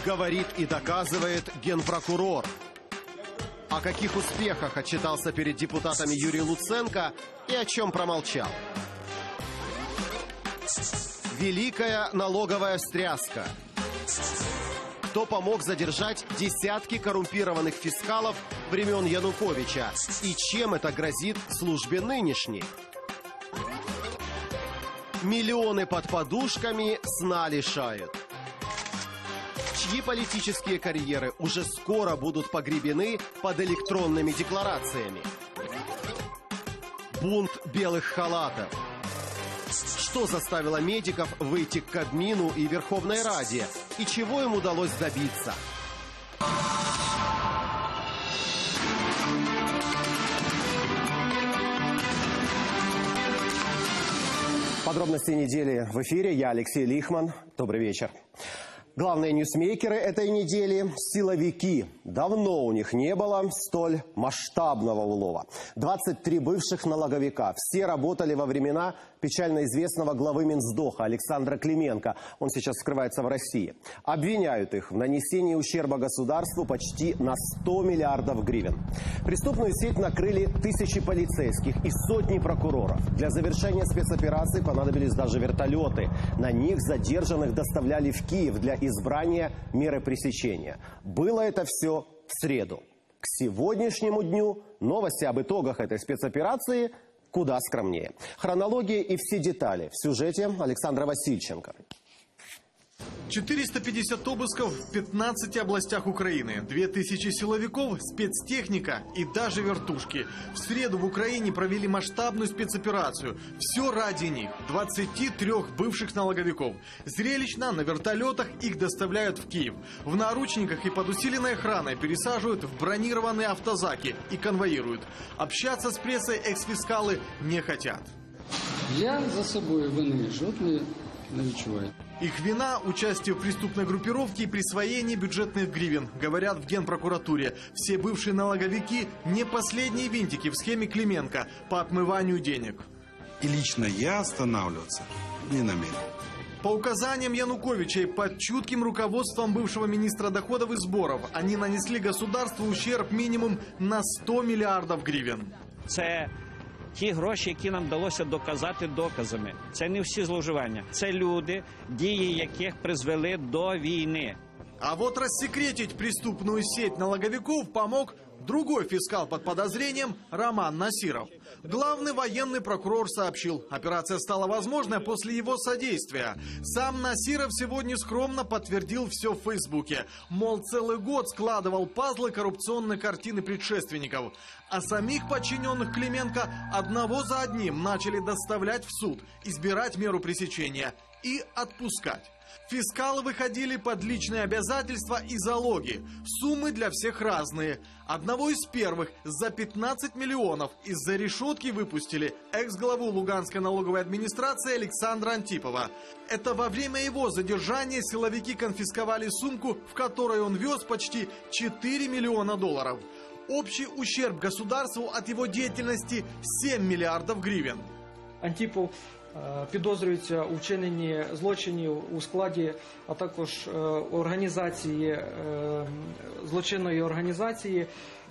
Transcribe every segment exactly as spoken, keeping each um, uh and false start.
Говорит и доказывает генпрокурор. О каких успехах отчитался перед депутатами Юрий Луценко и о чем промолчал. Великая налоговая встряска. Кто помог задержать десятки коррумпированных фискалов времен Януковича и чем это грозит службе нынешней? Миллионы под подушками сна лишают. Чьи политические карьеры уже скоро будут погребены под электронными декларациями? Бунт белых халатов. Что заставило медиков выйти к Кабмину и Верховной Раде? И чего им удалось добиться? Подробности недели в эфире. Я Алексей Лихман. Добрый вечер. Главные ньюсмейкеры этой недели – силовики. Давно у них не было столь масштабного улова. двадцать три бывших налоговика. Все работали во времена печально известного главы Минздоха Александра Клименко. Он сейчас скрывается в России. Обвиняют их в нанесении ущерба государству почти на сто миллиардов гривен. Преступную сеть накрыли тысячи полицейских и сотни прокуроров. Для завершения спецоперации понадобились даже вертолеты. На них задержанных доставляли в Киев для избрания меры пресечения. Было это все в среду. К сегодняшнему дню новости об итогах этой спецоперации куда скромнее. Хронология и все детали в сюжете Александра Васильченко. четыреста пятьдесят обысков в пятнадцати областях Украины, две тысячи силовиков, спецтехника и даже вертушки. В среду в Украине провели масштабную спецоперацию. Все ради них. двадцати трёх бывших налоговиков. Зрелищно на вертолетах их доставляют в Киев. В наручниках и под усиленной охраной пересаживают в бронированные автозаки и конвоируют. Общаться с прессой экс-фискалы не хотят. Я за собой вины жодної не відчуваю. Их вина – участие в преступной группировке и присвоение бюджетных гривен, говорят в Генпрокуратуре. Все бывшие налоговики – не последние винтики в схеме Клименко по отмыванию денег. И лично я останавливаться не намерен. По указаниям Януковича и под чутким руководством бывшего министра доходов и сборов они нанесли государству ущерб минимум на сто миллиардов гривен. Це ті гроші, які нам вдалося доказати доказами. Це не всі зловживання. Це люди, дії яких призвели до війни. А вот рассекретить преступную сеть налоговиков помог другой фискал под подозрением Роман Насиров. Главный военный прокурор сообщил, операция стала возможной после его содействия. Сам Насиров сегодня скромно подтвердил все в Фейсбуке. Мол, целый год складывал пазлы коррупционной картины предшественников. А самих подчиненных Клименко одного за одним начали доставлять в суд, избирать меру пресечения и отпускать. Фискалы выходили под личные обязательства и залоги. Суммы для всех разные. Одного из первых за пятнадцать миллионов из-за решетки выпустили экс-главу Луганской налоговой администрации Александра Антипова. Это во время его задержания силовики конфисковали сумку, в которой он вез почти четыре миллиона долларов. Общий ущерб государству от его деятельности семь миллиардов гривен. Антипов підозрюється у вчиненні злочинів у складі, а також організації, злочинної організації,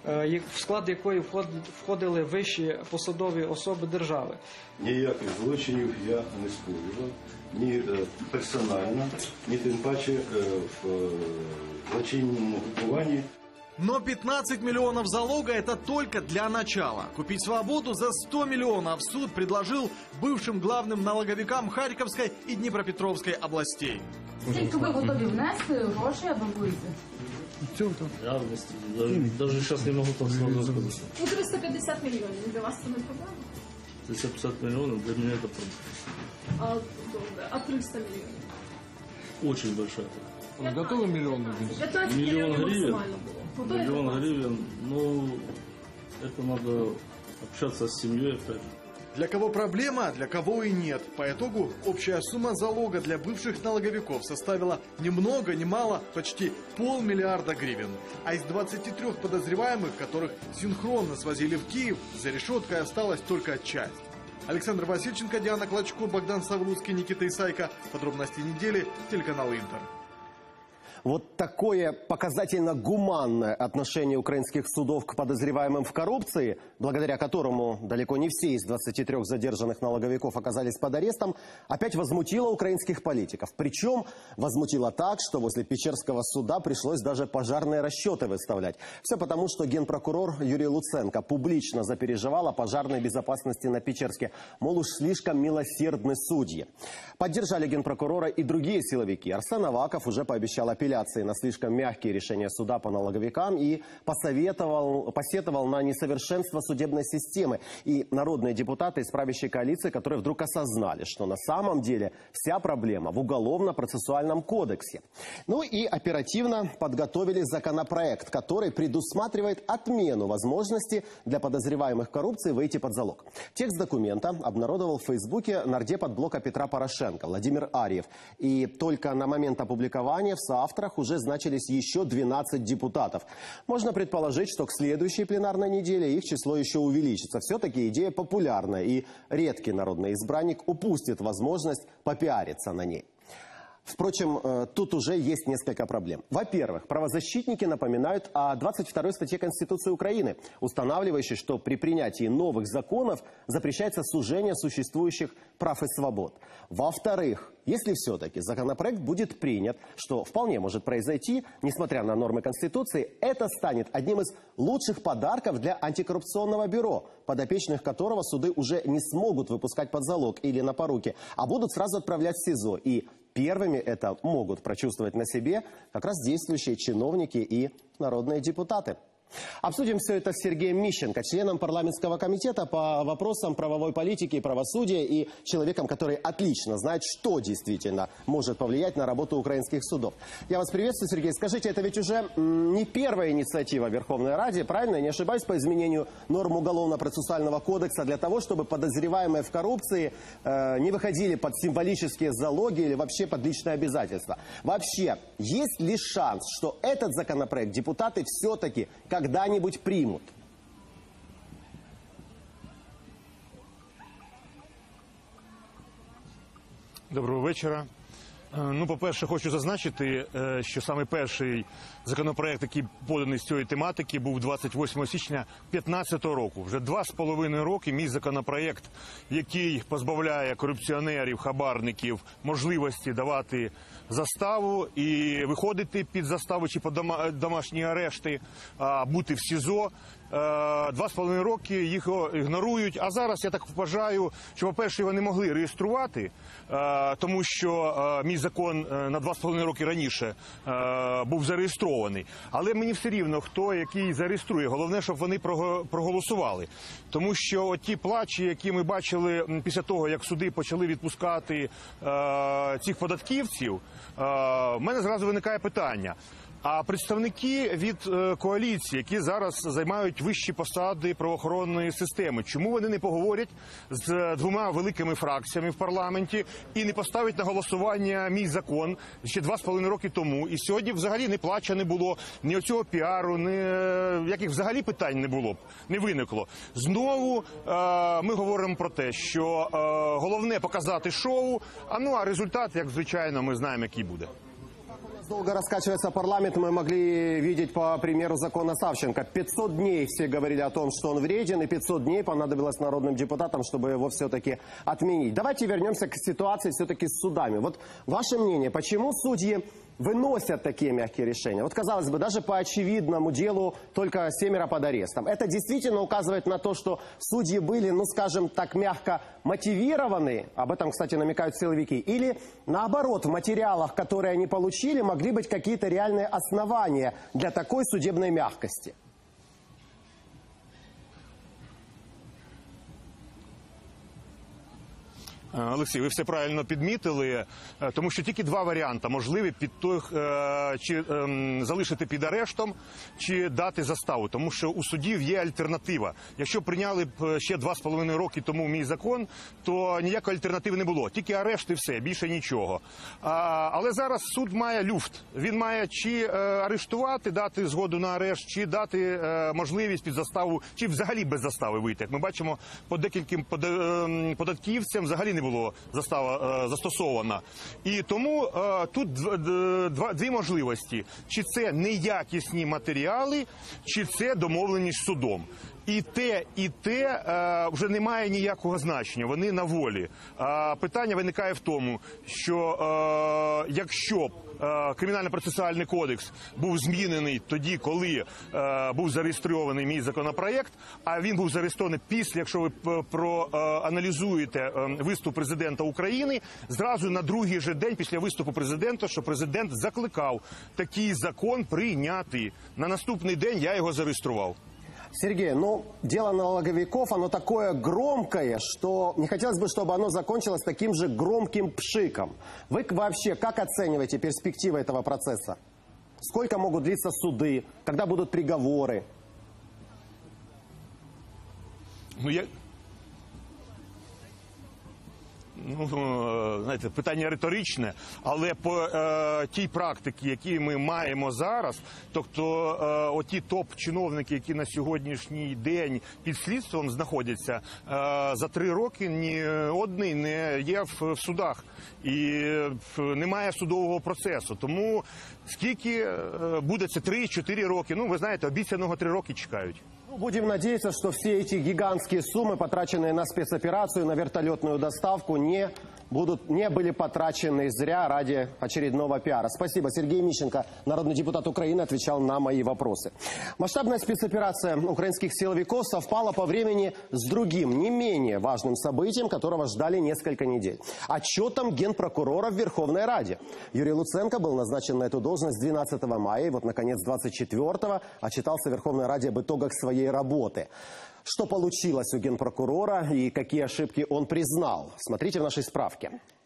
в склад якої входили вищі посадові особи держави. Ніяких злочинів я не скоював, ні персонально, ні тим паче в злочинному групуванні. Но пятнадцать миллионов залога – это только для начала. Купить свободу за сто миллионов суд предложил бывшим главным налоговикам Харьковской и Днепропетровской областей. Сколько вы готовы внести гроши, аби вийти? Я даже сейчас не могу там сразу сказать. Ну, триста пятьдесят миллионов. Для вас это не проблема? триста пятьдесят миллионов для меня это проблема. А, добре. А триста миллионов? Очень большая. Готовы миллион гривен? Миллион гривен? Миллион гривен, ну, это надо общаться с семьей опять же. Для кого проблема, для кого и нет. По итогу общая сумма залога для бывших налоговиков составила ни много ни мало почти полмиллиарда гривен. А из двадцати трёх подозреваемых, которых синхронно свозили в Киев, за решеткой осталась только часть. Александр Васильченко, Диана Клочко, Богдан Савлуцкий, Никита Исайко. Подробности недели, телеканал Интер. Вот такое показательно гуманное отношение украинских судов к подозреваемым в коррупции, благодаря которому далеко не все из двадцати трёх задержанных налоговиков оказались под арестом, опять возмутило украинских политиков. Причем возмутило так, что возле Печерского суда пришлось даже пожарные расчеты выставлять. Все потому, что генпрокурор Юрий Луценко публично запереживал о пожарной безопасности на Печерске. Мол, уж слишком милосердны судьи. Поддержали генпрокурора и другие силовики. Арсен Аваков уже пообещал апелляции на слишком мягкие решения суда по налоговикам и посоветовал, посетовал на несовершенство судебной системы. И народные депутаты из правящей коалиции, которые вдруг осознали, что на самом деле вся проблема в уголовно-процессуальном кодексе. Ну и оперативно подготовили законопроект, который предусматривает отмену возможности для подозреваемых в коррупции выйти под залог. Текст документа обнародовал в Фейсбуке нардеп от блока Петра Порошенко Владимир Арьев. И только на момент опубликования в соавторах уже значились еще двенадцать депутатов. Можно предположить, что к следующей пленарной неделе их число еще увеличится. Все-таки идея популярная, и редкий народный избранник упустит возможность попиариться на ней. Впрочем, тут уже есть несколько проблем. Во-первых, правозащитники напоминают о двадцать второй статье Конституции Украины, устанавливающей, что при принятии новых законов запрещается сужение существующих прав и свобод. Во-вторых, если все-таки законопроект будет принят, что вполне может произойти, несмотря на нормы Конституции, это станет одним из лучших подарков для антикоррупционного бюро, подопечных которого суды уже не смогут выпускать под залог или на поруки, а будут сразу отправлять в СИЗО. И первыми это могут прочувствовать на себе как раз действующие чиновники и народные депутаты. Обсудим все это с Сергеем Мищенко, членом парламентского комитета по вопросам правовой политики и правосудия, и человеком, который отлично знает, что действительно может повлиять на работу украинских судов. Я вас приветствую, Сергей. Скажите, это ведь уже не первая инициатива Верховной Ради, правильно? Я не ошибаюсь, по изменению норм Уголовно-процессуального кодекса для того, чтобы подозреваемые в коррупции э, не выходили под символические залоги или вообще под личные обязательства. Вообще, есть ли шанс, что этот законопроект депутаты все-таки когда-нибудь примут? Доброго вечора. Ну, по-перше, хочу зазначити, що саме перший законопроект, який поданий з цієї тематики, був двадцять восьмого січня дві тисячі п'ятнадцятого року. Вже два з половиною роки мій законопроект, який позбавляє корупціонерів, хабарників можливості давати заставу і виходити під заставу чи під домашні арешти, а бути в СІЗО. Два з половиною роки їх ігнорують. А зараз, я так вважаю, що, по-перше, його не могли реєструвати, тому що мій закон на два з половиною роки раніше був зареєстрований. Але мені все рівно, хто який зареєструє. Головне, щоб вони проголосували. Тому що ті плачі, які ми бачили після того, як суди почали відпускати цих податківців, в мене зразу виникає питання. А представники від е, коаліції, які зараз займають вищі посади правоохоронної системи, чому вони не поговорять з двома великими фракціями в парламенті і не поставить на голосування мій закон ще два з половиною роки тому? І сьогодні взагалі не плача не було, ні оцього піару, ні яких взагалі питань не було, не виникло. Знову е, ми говоримо про те, що е, головне показати шоу, а ну а результат, як звичайно, ми знаємо, який буде. Долго раскачивается парламент, мы могли видеть по примеру закона Савченко. пятьсот дней все говорили о том, что он вреден, и пятьсот дней понадобилось народным депутатам, чтобы его все-таки отменить. Давайте вернемся к ситуации все-таки с судами. Вот ваше мнение, почему судьи выносят такие мягкие решения? Вот, казалось бы, даже по очевидному делу только семеро под арестом. Это действительно указывает на то, что судьи были, ну, скажем так, мягко мотивированы, об этом, кстати, намекают силовики, или, наоборот, в материалах, которые они получили, могли быть какие-то реальные основания для такой судебной мягкости? Олексій, ви все правильно підмітили, тому що тільки два варіанти можливі: під той, чи залишити під арештом, чи дати заставу. Тому що у судів є альтернатива. Якщо прийняли б ще два з половиною роки тому мій закон, то ніякої альтернативи не було. Тільки арешт і все, більше нічого. Але зараз суд має люфт. Він має чи арештувати, дати згоду на арешт, чи дати можливість під заставу, чи взагалі без застави вийти. Як ми бачимо, по декільким податківцям взагалі не було застава, застосовано. І тому е, тут два, дві можливості. Чи це неякісні матеріали, чи це домовленість з судом. І те, і те е, вже не має ніякого значення, вони на волі. Е, питання виникає в тому, що е, якщо б е, Кримінально-процесуальний кодекс був змінений тоді, коли е, був зареєстрований мій законопроєкт, а він був зареєстрований після, якщо ви проаналізуєте е, виступ президента України, зразу на другий же день після виступу президента, що президент закликав такий закон прийняти. На наступний день я його зареєстрував. Сергей, ну, дело налоговиков, оно такое громкое, что не хотелось бы, чтобы оно закончилось таким же громким пшиком. Вы вообще как оцениваете перспективы этого процесса? Сколько могут длиться суды? Когда будут приговоры? Ну, я... Ну, знаєте, питання риторичне, але по е, тій практиці, які ми маємо зараз, тобто е, оті топ-чиновники, які на сьогоднішній день під слідством знаходяться, е, за три роки ні одний не є в, в судах і немає судового процесу. Тому скільки е, буде це три-чотири роки, ну ви знаєте, обіцяного три роки чекають. Будем надеяться, что все эти гигантские суммы, потраченные на спецоперацию, на вертолетную доставку, не будут, не были потрачены зря ради очередного пиара. Спасибо. Сергей Мищенко, народный депутат Украины, отвечал на мои вопросы. Масштабная спецоперация украинских силовиков совпала по времени с другим, не менее важным событием, которого ждали несколько недель. Отчетом генпрокурора в Верховной Раде. Юрий Луценко был назначен на эту должность двенадцатого мая, и вот, наконец, двадцать четвёртого отчитался в Верховной Раде об итогах своей работы. Что получилось у генпрокурора и какие ошибки он признал? Смотрите в нашей справке.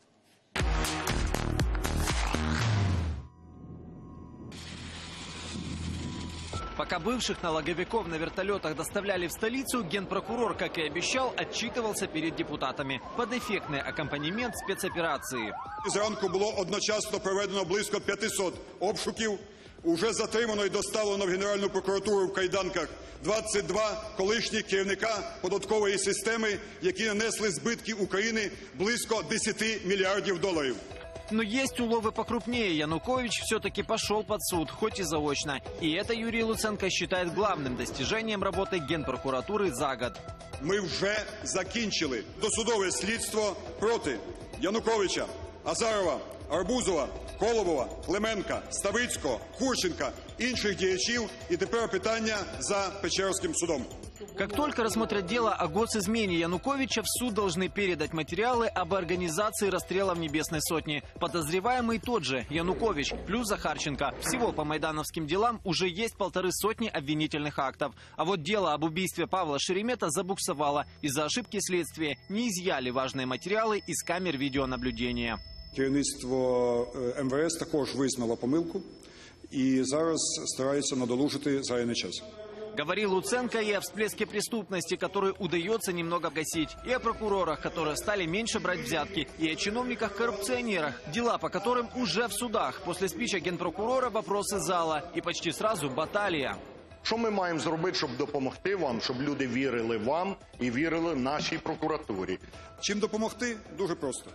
Пока бывших налоговиков на вертолетах доставляли в столицу, генпрокурор, как и обещал, отчитывался перед депутатами под эффектный аккомпанемент спецоперации. Зранку було одночасно проведено близько п'ятисот обшуків. Уже затримано і доставлено в Генеральну прокуратуру в кайданках двадцять два колишніх керівника податкової системи, які нанесли збитки Україні близько десяти мільярдів доларів. Но есть уловы покрупнее. Янукович все-таки пошел под суд, хоть и заочно. И это Юрий Луценко считает главным достижением работы Генпрокуратуры за год. Ми вже закінчили досудове слідство проти Януковича, Азарова, Арбузова, Колобова, Клименка, Ставицького, Курченка, інших діячів. І тепер питання за Печерським судом. Как только рассмотрят дело о госизмене Януковича, в суд должны передать материалы об организации расстрелов Небесной Сотни. Подозреваемый тот же Янукович плюс Захарченко. Всего по майдановским делам уже есть полторы сотни обвинительных актов. А вот дело об убийстве Павла Шеремета забуксовало. Из-за ошибки следствия не изъяли важные материалы из камер видеонаблюдения. Керівництво эм вэ эс також визнало помилку і зараз старається надолужити зайвий час. Говорил Луценко и о всплеске преступности, который удается немного гасить, и о прокурорах, которые стали меньше брать взятки, и о чиновниках-коррупционерах, дела по которым уже в судах. После спича генпрокурора вопросы зала, и почти сразу баталия. Що ми маємо зробити, щоб допомогти вам, щоб люди вірили вам і вірили нашій прокуратурі? Чим допомогти? Дуже просто.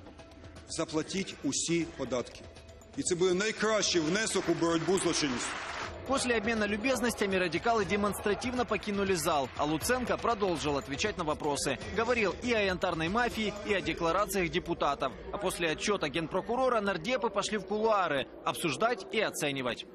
Заплатіть усі податки. І це буде найкращий внесок у боротьбу з злочинністю. После обмена любезностями радикалы демонстративно покинули зал, а Луценко продолжил отвечать на вопросы. Говорил и о янтарной мафии, и о декларациях депутатов. А после отчета генпрокурора нардепы пошли в кулуары обсуждать и оценивать.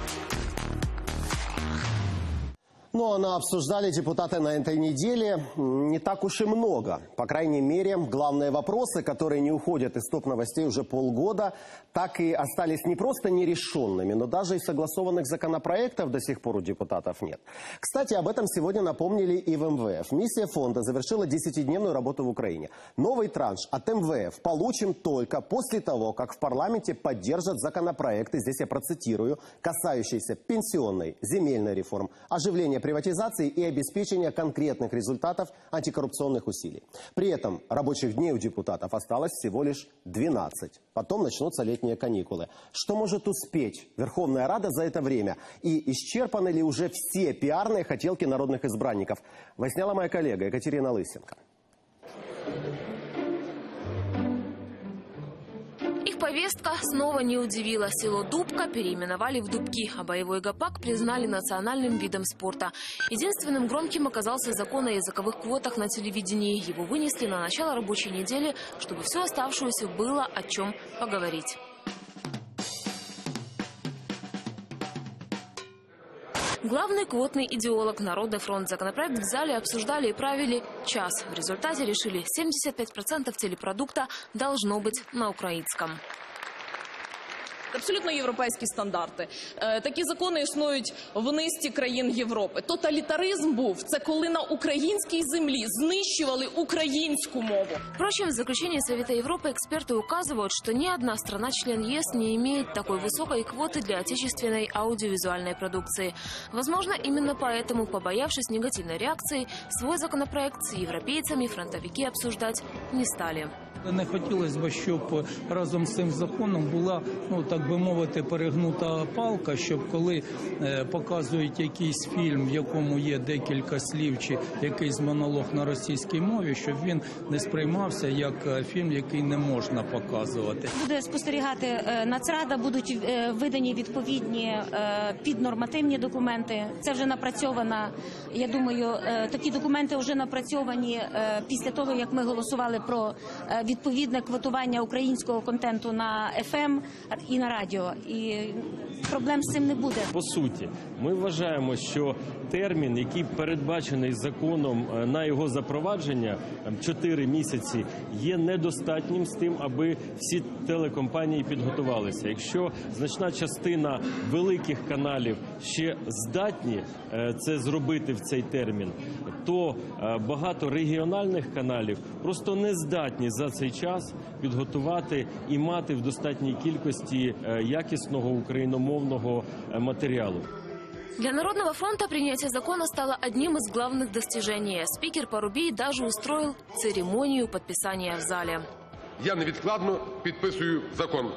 Но на обсуждали депутаты на этой неделе не так уж и много. По крайней мере, главные вопросы, которые не уходят из топ-новостей уже полгода, так и остались не просто нерешенными, но даже и согласованных законопроектов до сих пор у депутатов нет. Кстати, об этом сегодня напомнили и в эм вэ эф. Миссия фонда завершила десятидневную работу в Украине. Новый транш от эм вэ эф получим только после того, как в парламенте поддержат законопроекты, здесь я процитирую, касающиеся пенсионной, земельной реформ, оживления приватизации и обеспечения конкретных результатов антикоррупционных усилий. При этом рабочих дней у депутатов осталось всего лишь двенадцать. Потом начнутся летние каникулы. Что может успеть Верховная Рада за это время? И исчерпаны ли уже все пиарные хотелки народных избранников? Выясняла моя коллега Екатерина Лысенко. Их повестка снова не удивила. Село Дубка переименовали в Дубки, а боевой гопак признали национальным видом спорта. Единственным громким оказался закон о языковых квотах на телевидении. Его вынесли на начало рабочей недели, чтобы всю оставшуюся было о чем поговорить. Главный квотный идеолог «Народный фронт» законопроект в зале обсуждали и правили час. В результате решили, семьдесят пять процентов телепродукта должно быть на українському. Абсолютно європейські стандарти. Такі закони існують в низці країн Європи. Тоталітаризм був – це коли на українській землі знищували українську мову. Впрочем, в заключении Совета Европы эксперты указывают, что ни одна страна-член ЕС не имеет такой высокой квоты для отечественной аудиовизуальной продукции. Возможно, именно поэтому, побоявшись негативной реакции, свой законопроект с европейцами фронтовики обсуждать не стали. Не хотілося б, щоб разом з цим законом була, ну так би мовити, перегнута палка, щоб коли е, показують якийсь фільм, в якому є декілька слів чи якийсь монолог на російській мові, щоб він не сприймався як фільм, який не можна показувати. Буде спостерігати е, Нацрада, будуть е, видані відповідні е, піднормативні документи. Це вже напрацьована, я думаю, е, такі документи вже напрацьовані е, після того, як ми голосували про е, відповідне квотування українського контенту на еф ем і на радіо. І проблем з цим не буде. По суті, ми вважаємо, що термін, який передбачений законом на його запровадження, чотири місяці, є недостатнім з тим, аби всі телекомпанії підготувалися. Якщо значна частина великих каналів ще здатні це зробити в цей термін, то багато регіональних каналів просто не здатні за цей час підготувати і мати в достатній кількості якісного україномовного матеріалу. Для Народного фронта принятие закона стало одним из главных достижений. Спикер Парубій даже устроил церемонию подписания в зале. Я невідкладно підписую закон.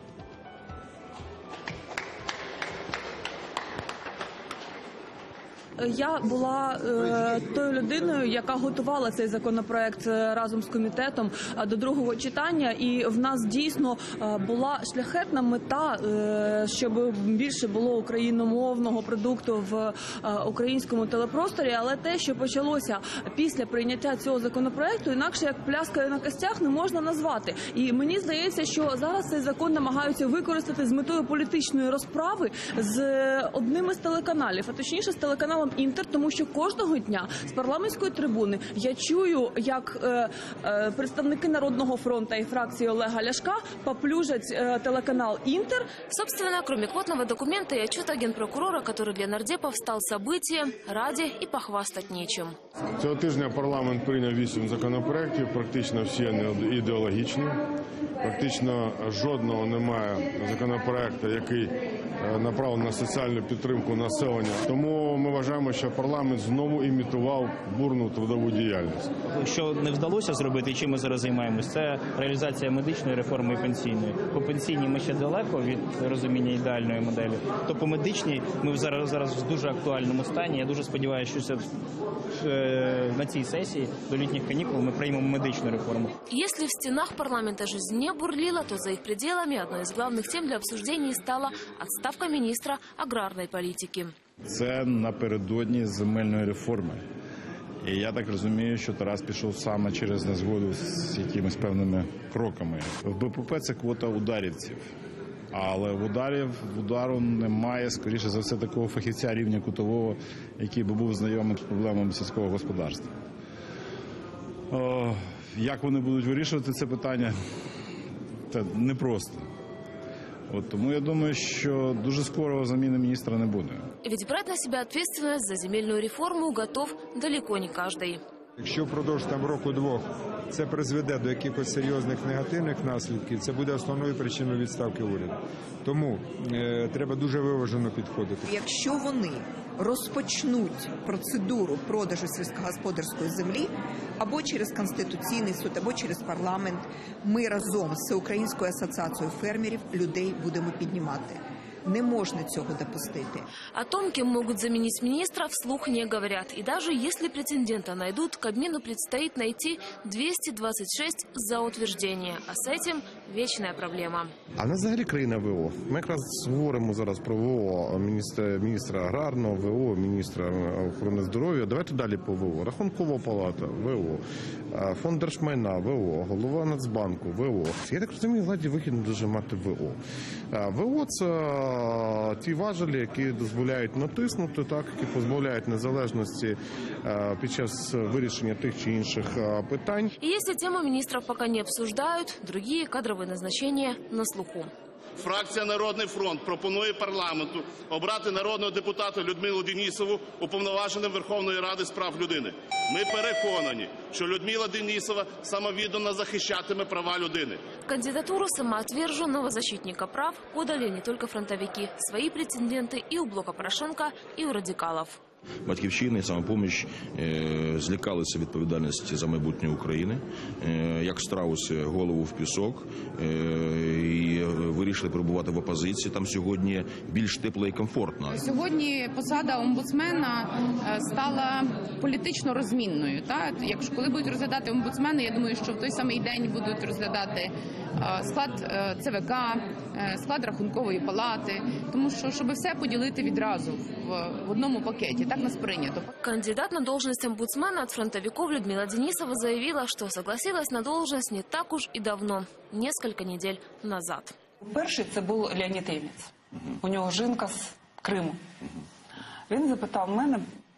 Я була е, тою людиною, яка готувала цей законопроект разом з комітетом е, до другого читання, і в нас дійсно е, була шляхетна мета, е, щоб більше було україномовного продукту в е, українському телепросторі, але те, що почалося після прийняття цього законопроекту, інакше як пляскою на костях не можна назвати. І мені здається, що зараз цей закон намагаються використати з метою політичної розправи з одним із телеканалів, а точніше з телеканалом Інтер, тому що кожного дня з парламентської трибуни я чую, як е, е, представники Народного фронту і фракції Олега Ляшка поплюжать е, телеканал Интер. Собственно, кроме квотного документа и отчета генпрокурора, который для нардепов стал событием, ради и похвастать нечем. Цього тижня парламент прийняв вісім законопроєктів, практично всі не ідеологічні. Практично жодного немає законопроєкту, який направлений на соціальну підтримку населення. Тому ми вважаємо, що парламент знову імітував бурну трудову діяльність. Що не вдалося зробити і чим ми зараз займаємося, це реалізація медичної реформи і пенсійної. По пенсійній ми ще далеко від розуміння ідеальної моделі. То по медичній ми зараз, зараз в дуже актуальному стані. Я дуже сподіваюся, що це на цій сесії до літніх канікул ми приймемо медичну реформу. Если в стенах парламента жизнь не бурлила, то за их пределами одной из главных тем для обсуждений стала отставка министра аграрной политики. Це напередодні земельної реформи. І я так розумію, що Тарас пішов саме через незгоду з якимись певними кроками. В Б П П це квота ударівців. Але в ударів в удару немає, скоріше за все, такого фахівця рівня Кутового, який би був знайомий з проблемами сільського господарства. О, як вони будуть вирішувати це питання, це непросто. От, тому я думаю, що дуже скоро заміни міністра не буде. Ведь брать на себя ответственность за земельную реформу готов далеко не каждый. Якщо впродовж там року-двох це призведе до якихось серйозних негативних наслідків, це буде основною причиною відставки уряду. Тому е, треба дуже виважено підходити. Якщо вони розпочнуть процедуру продажу сільськогосподарської землі або через Конституційний суд, або через парламент, ми разом з Всеукраїнською асоціацією фермерів людей будемо піднімати. Не можна цього допустити. О том, кем могут заменить министра, вслух не говорят. И даже если претендента найдут, Кабмину предстоит найти двести двадцать шесть за утверждение. А с этим вечная проблема. А в нас взагалі країна ВО. Ми якраз говоримо зараз про ВО, міністра, міністра аграрного, ВО, міністра охорони здоров'я. Давайте далі по ВО. Рахункова палата, ВО, фонд держмайна, ВО, голова Нацбанку, ВО. Я так розумію, владі вигідно дуже мати ВО. ВО – це ті важелі, які дозволяють натиснути, так, які позбавляють незалежності під час вирішення тих чи інших питань. И если тему министров пока не обсуждают, другие кадровые назначения на слуху. Фракція «Народний фронт» пропонує парламенту обрати народного депутата Людмилу Денісову уповноваженим Верховної Ради з прав людини. Ми переконані, що Людмила Денісова самовіддано захищатиме права людини. Кандидатуру самоотверженного защитника прав подали не только фронтовики. Свои претенденты и у блока Порошенко, и у радикалов. Батьківщина і «Самопоміч» е, злякалися відповідальності за майбутнє України, е, як страуси голову в пісок, е, і вирішили перебувати в опозиції. Там сьогодні більш тепло і комфортно. Сьогодні посада омбудсмена стала політично розмінною. Так? Якщо коли будуть розглядати омбудсмена, я думаю, що в той самий день будуть розглядати склад ЦВК, склад Рахункової палати, тому що щоб все поділити відразу в одному пакеті. Так нас прийнято. Кандидат на должность омбудсмена от фронтовиков Людмила Денисова заявила, что согласилась на должность не так уж и давно, несколько недель назад. Перший це був Леонід Ємець. У нього жінка з Криму. Він запитав мене,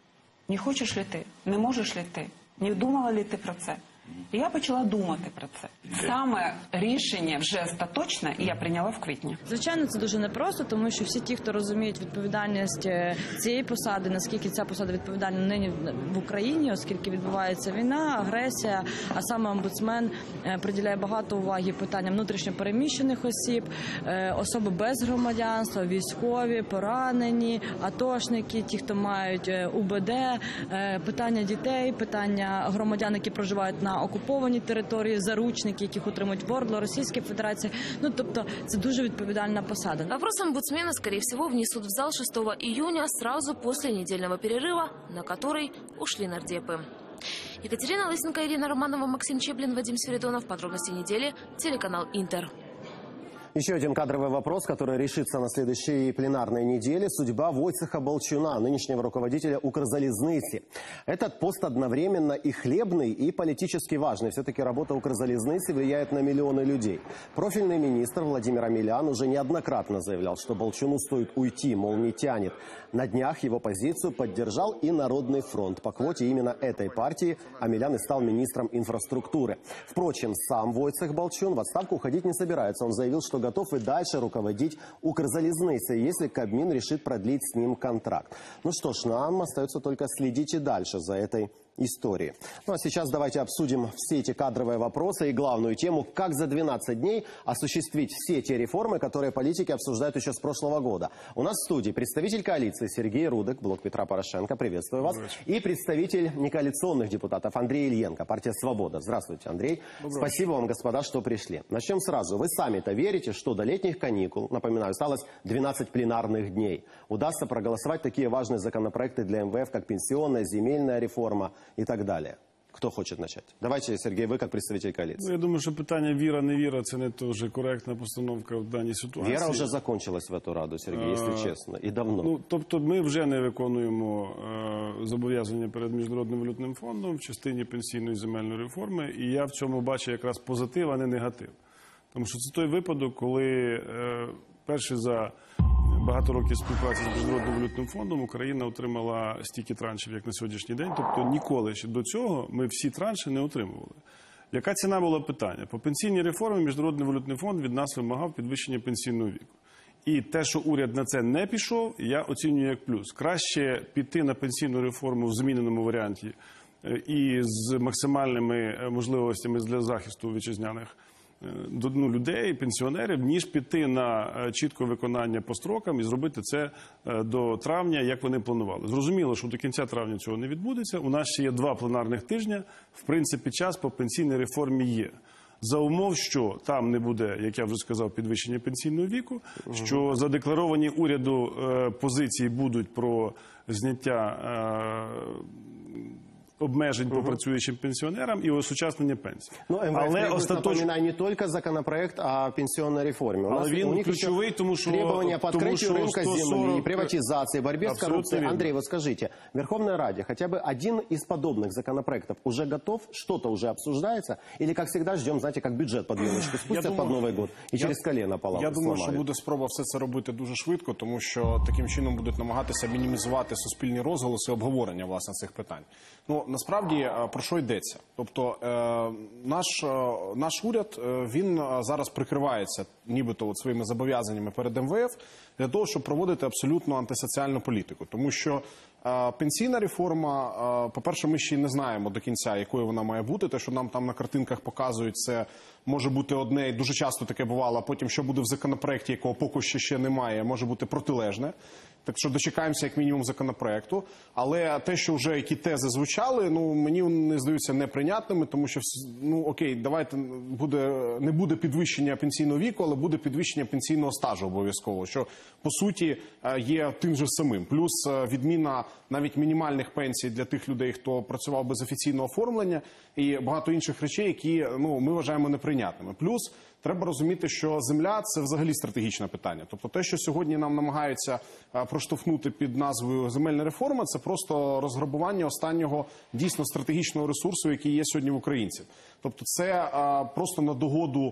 не хочеш ли ти, не можеш ли ти, не думала ли ти про це? І я почала думати про це. Саме рішення вже остаточне я прийняла в квітні. Звичайно, це дуже непросто, тому що всі ті, хто розуміють відповідальність цієї посади, наскільки ця посада відповідальна нині в Україні, оскільки відбувається війна, агресія, а саме омбудсмен приділяє багато уваги питанням внутрішньопереміщених осіб, особи без громадянства, військові, поранені, атошники, ті, хто мають УБД, питання дітей, питання громадян, які проживають на окупованій території, заручники, яких утримують в ОРДЛО, Російській Федерації. Ну, тобто, це дуже відповідальна посада. Вопрос омбудсмена, скорее всего, внесут в зал шестого июня, сразу после недельного перерыва, на который ушли нардепы. Екатерина Лысенко, Ирина Романова, Максим Чеплин, Вадим Свиридонов. Подробности недели. Телеканал «Интер». Еще один кадровый вопрос, который решится на следующей пленарной неделе. Судьба Войцеха Балчуна, нынешнего руководителя Укрзалезницы. Этот пост одновременно и хлебный, и политически важный. Все-таки работа Укрзалезницы влияет на миллионы людей. Профильный министр Владимир Омелян уже неоднократно заявлял, что Балчуну стоит уйти, мол, не тянет. На днях его позицию поддержал и Народный фронт. По квоте именно этой партии Омелян и стал министром инфраструктуры. Впрочем, сам Войцех Балчун в отставку уходить не собирается. Он заявил, что готов и дальше руководить Укрзалезницей, если Кабмин решит продлить с ним контракт. Ну что ж, нам остается только следить и дальше за этой истории. Ну а сейчас давайте обсудим все эти кадровые вопросы и главную тему, как за двенадцать дней осуществить все те реформы, которые политики обсуждают еще с прошлого года. У нас в студии представитель коалиции Сергей Рудок, блок Петра Порошенко. Приветствую вас. И представитель некоалиционных депутатов Андрей Ильенко, партия «Свобода». Здравствуйте, Андрей. Спасибо вам, господа, что пришли. Начнем сразу. Вы сами-то верите, что до летних каникул, напоминаю, осталось двенадцать пленарных дней, удастся проголосовать такие важные законопроекты для эм вэ эф, как пенсионная, земельная реформа и так далее? Кто хочет начать? Давайте, Сергей, вы как представитель коалиции. Ну, я думаю, що питання віра-невіра – це не дуже коректна постановка в даній ситуації. Віра вже закончилась в эту раду, Сергій, якщо чесно, і давно. Ну, тобто ми вже не виконуємо е, зобов'язання перед Міжнародним валютним фондом в частині пенсійної земельної реформи, і я в цьому бачу якраз позитив, а не негатив. Тому що це той випадок, коли е, перший за багато років співпраці з Міжнародним валютним фондом Україна отримала стільки траншів, як на сьогоднішній день. Тобто ніколи ще до цього ми всі транші не отримували. Яка ціна була питання? По пенсійній реформі Міжнародний валютний фонд від нас вимагав підвищення пенсійного віку. І те, що уряд на це не пішов, я оцінюю як плюс. Краще піти на пенсійну реформу в зміненому варіанті і з максимальними можливостями для захисту вітчизняних ну, людей, пенсіонерів, ніж піти на чітке виконання по строкам і зробити це до травня, як вони планували. Зрозуміло, що до кінця травня цього не відбудеться. У нас ще є два пленарних тижня. В принципі, час по пенсійній реформі є. За умов, що там не буде, як я вже сказав, підвищення пенсійного віку, що задекларовані уряду е, позиції будуть про зняття е, обмежень по працюючим пенсіонерам і осучаснення пенсій. Ну, Але остаточно... напоминаю, не тільки законопроект о пенсионной реформе. У нас, Але він у них ключовий, тому що... требования по открытию рынка земли, приватизации, борьбе с коррупцией. Верно. Андрей, вот скажите, в Верховной Раде хотя бы один из подобных законопроектов уже готов? Что-то уже обсуждается? Или, как всегда, ждем, знаете, как бюджет под елочку спустят под Новый год і через колено палати Я думаю, сломають? що буде спроба все це робити дуже швидко, тому що таким чином будуть намагатися мінімізувати суспільні розголоси і обговорення, власне, цих питань. Ну, насправді, про що йдеться? Тобто, е, наш, е, наш уряд, е, він зараз прикривається нібито от своїми зобов'язаннями перед ем ве еф для того, щоб проводити абсолютно антисоціальну політику. Тому що е, пенсійна реформа, е, по-перше, ми ще й не знаємо до кінця, якою вона має бути. Те, що нам там на картинках показують, це може бути одне, і дуже часто таке бувало, а потім, що буде в законопроекті, якого поки що ще немає, може бути протилежне. Так що дочекаємося як мінімум законопроекту. Але те, що вже які тези звучали, ну мені не здаються неприйнятними, тому що, ну окей, давайте, буде, не буде підвищення пенсійного віку, але буде підвищення пенсійного стажу обов'язково, що по суті є тим же самим. Плюс відміна навіть мінімальних пенсій для тих людей, хто працював без офіційного оформлення, і багато інших речей, які, ну, ми вважаємо неприйнятними. Плюс треба розуміти, що земля – це взагалі стратегічне питання. Тобто те, що сьогодні нам намагаються проштовхнути під назвою земельна реформа, це просто розграбування останнього дійсно стратегічного ресурсу, який є сьогодні в українців. Тобто це а, просто на догоду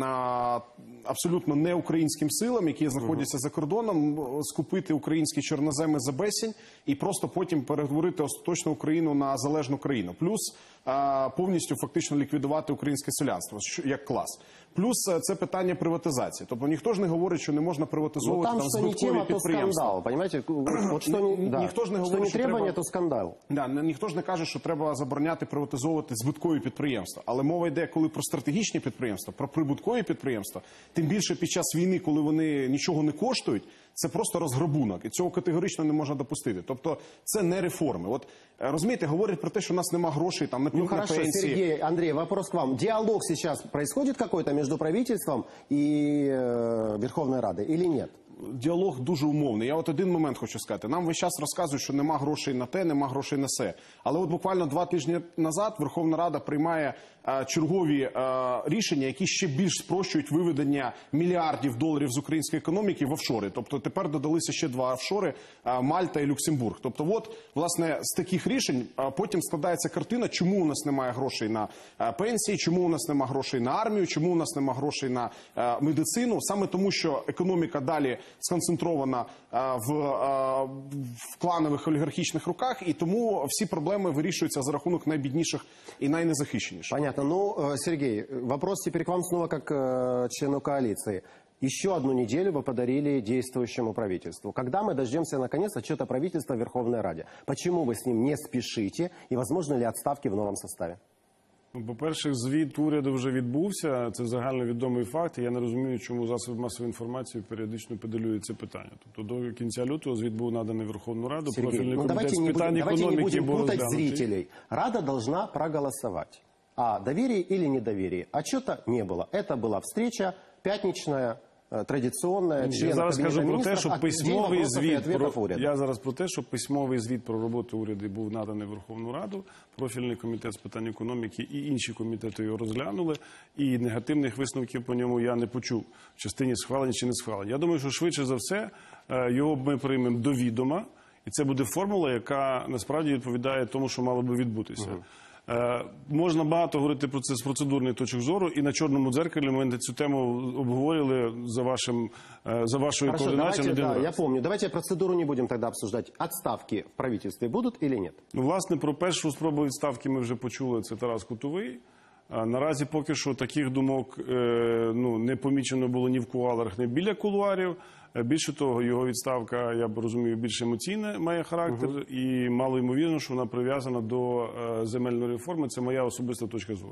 на абсолютно не українським силам, які знаходяться за кордоном, скупити українські чорноземи за безцінь і просто потім перетворити остаточно Україну на залежну країну. Плюс а, повністю фактично ліквідувати українське селянство як клас. Плюс це питання приватизації. Тобто ніхто ж не говорить, що не можна приватизовувати ну, там збиткові підприємства. Скандал, понимаете? Вот что не, да. Ніхто ж не говорить, що не що требування, треба... то скандал. Да, ніхто ж не каже, що треба забороняти приватизовувати збиткові підприємства. Але мова йде, коли про стратегічні підприємства, про прибуткові підприємства, тим більше під час війни, коли вони нічого не коштують, це просто розграбунок. І цього категорично не можна допустити. Тобто це не реформи. От, розумієте, говорять про те, що у нас нема грошей там, на ну, хорошо, пенсії. Сергей, Андрей, вопрос к вам. Диалог сейчас происходит какой-то между правительством и э, Верховной Радой или нет? Діалог дуже умовний. Я от один момент хочу сказати. Нам весь час розказують, що нема грошей на те, нема грошей на се. Але от буквально два тижні назад Верховна Рада приймає а, чергові а, рішення, які ще більш спрощують виведення мільярдів доларів з української економіки в офшори. Тобто тепер додалися ще два офшори а, – Мальта і Люксембург. Тобто от, власне, з таких рішень а, потім складається картина, чому у нас немає грошей на а, пенсії, чому у нас немає грошей на армію, чому у нас немає грошей на а, медицину. Саме тому, що економіка далі сконцентрована а, в, а, в кланових олігархічних руках, і тому всі проблеми вирішуються за рахунок найбідніших і найнезахищеніших. Понятно. Ну, Сергей, вопрос теперь к вам снова как к члену коалиции. Еще одну неделю вы подарили действующему правительству. Когда мы дождемся, наконец, отчета правительства в Верховной Раде? Почему вы с ним не спешите? И возможно ли отставки в новом составе? По-перше, звіт уряду вже відбувся, це загальновідомий факт, і я не розумію, чому засоби масової інформації періодично педалюють це питання. Тобто до кінця лютого звіт був наданий в Верховну Раду, Сергей, профільний ну, комітет з давайте питань не будем, економіки був розглянутий. Давайте не будем путать зрителей. Рада должна проголосовать. А доверие или недоверие? Отчета не было. Это была встреча пятничная, традиционная. Я зараз кажу про те, що письмовий звіт про уряду. я зараз про те, що письмовий звіт про роботу уряду був наданий в Верховну Раду. Профільний комітет з питань економіки і інші комітети його розглянули. І негативних висновків по ньому я не почув в частині схвалення чи не схвалення. Я думаю, що швидше за все його ми приймемо до відома, і це буде формула, яка насправді відповідає тому, що мало би відбутися. Угу. Е, можна багато говорити про це з процедурної точки зору, і на «Чорному дзеркалі» ми цю тему обговорили за, вашим, е, за вашою Хорошо, координацією. давайте, да, я помню. Давайте процедуру не будем тогда обсуждать. Отставки в правительстве будут или нет? Ну, власне, про першу спробу відставки ми вже почули, це Тарас Кутовий. А наразі поки що таких думок е, ну, не помічено було ні в кулуарах, ні біля кулуарів. Більше того, його відставка, я б розумію, більш емоційна має характер, uh-huh. і мало ймовірно, що вона прив'язана до е, земельної реформи. Це моя особиста точка зору.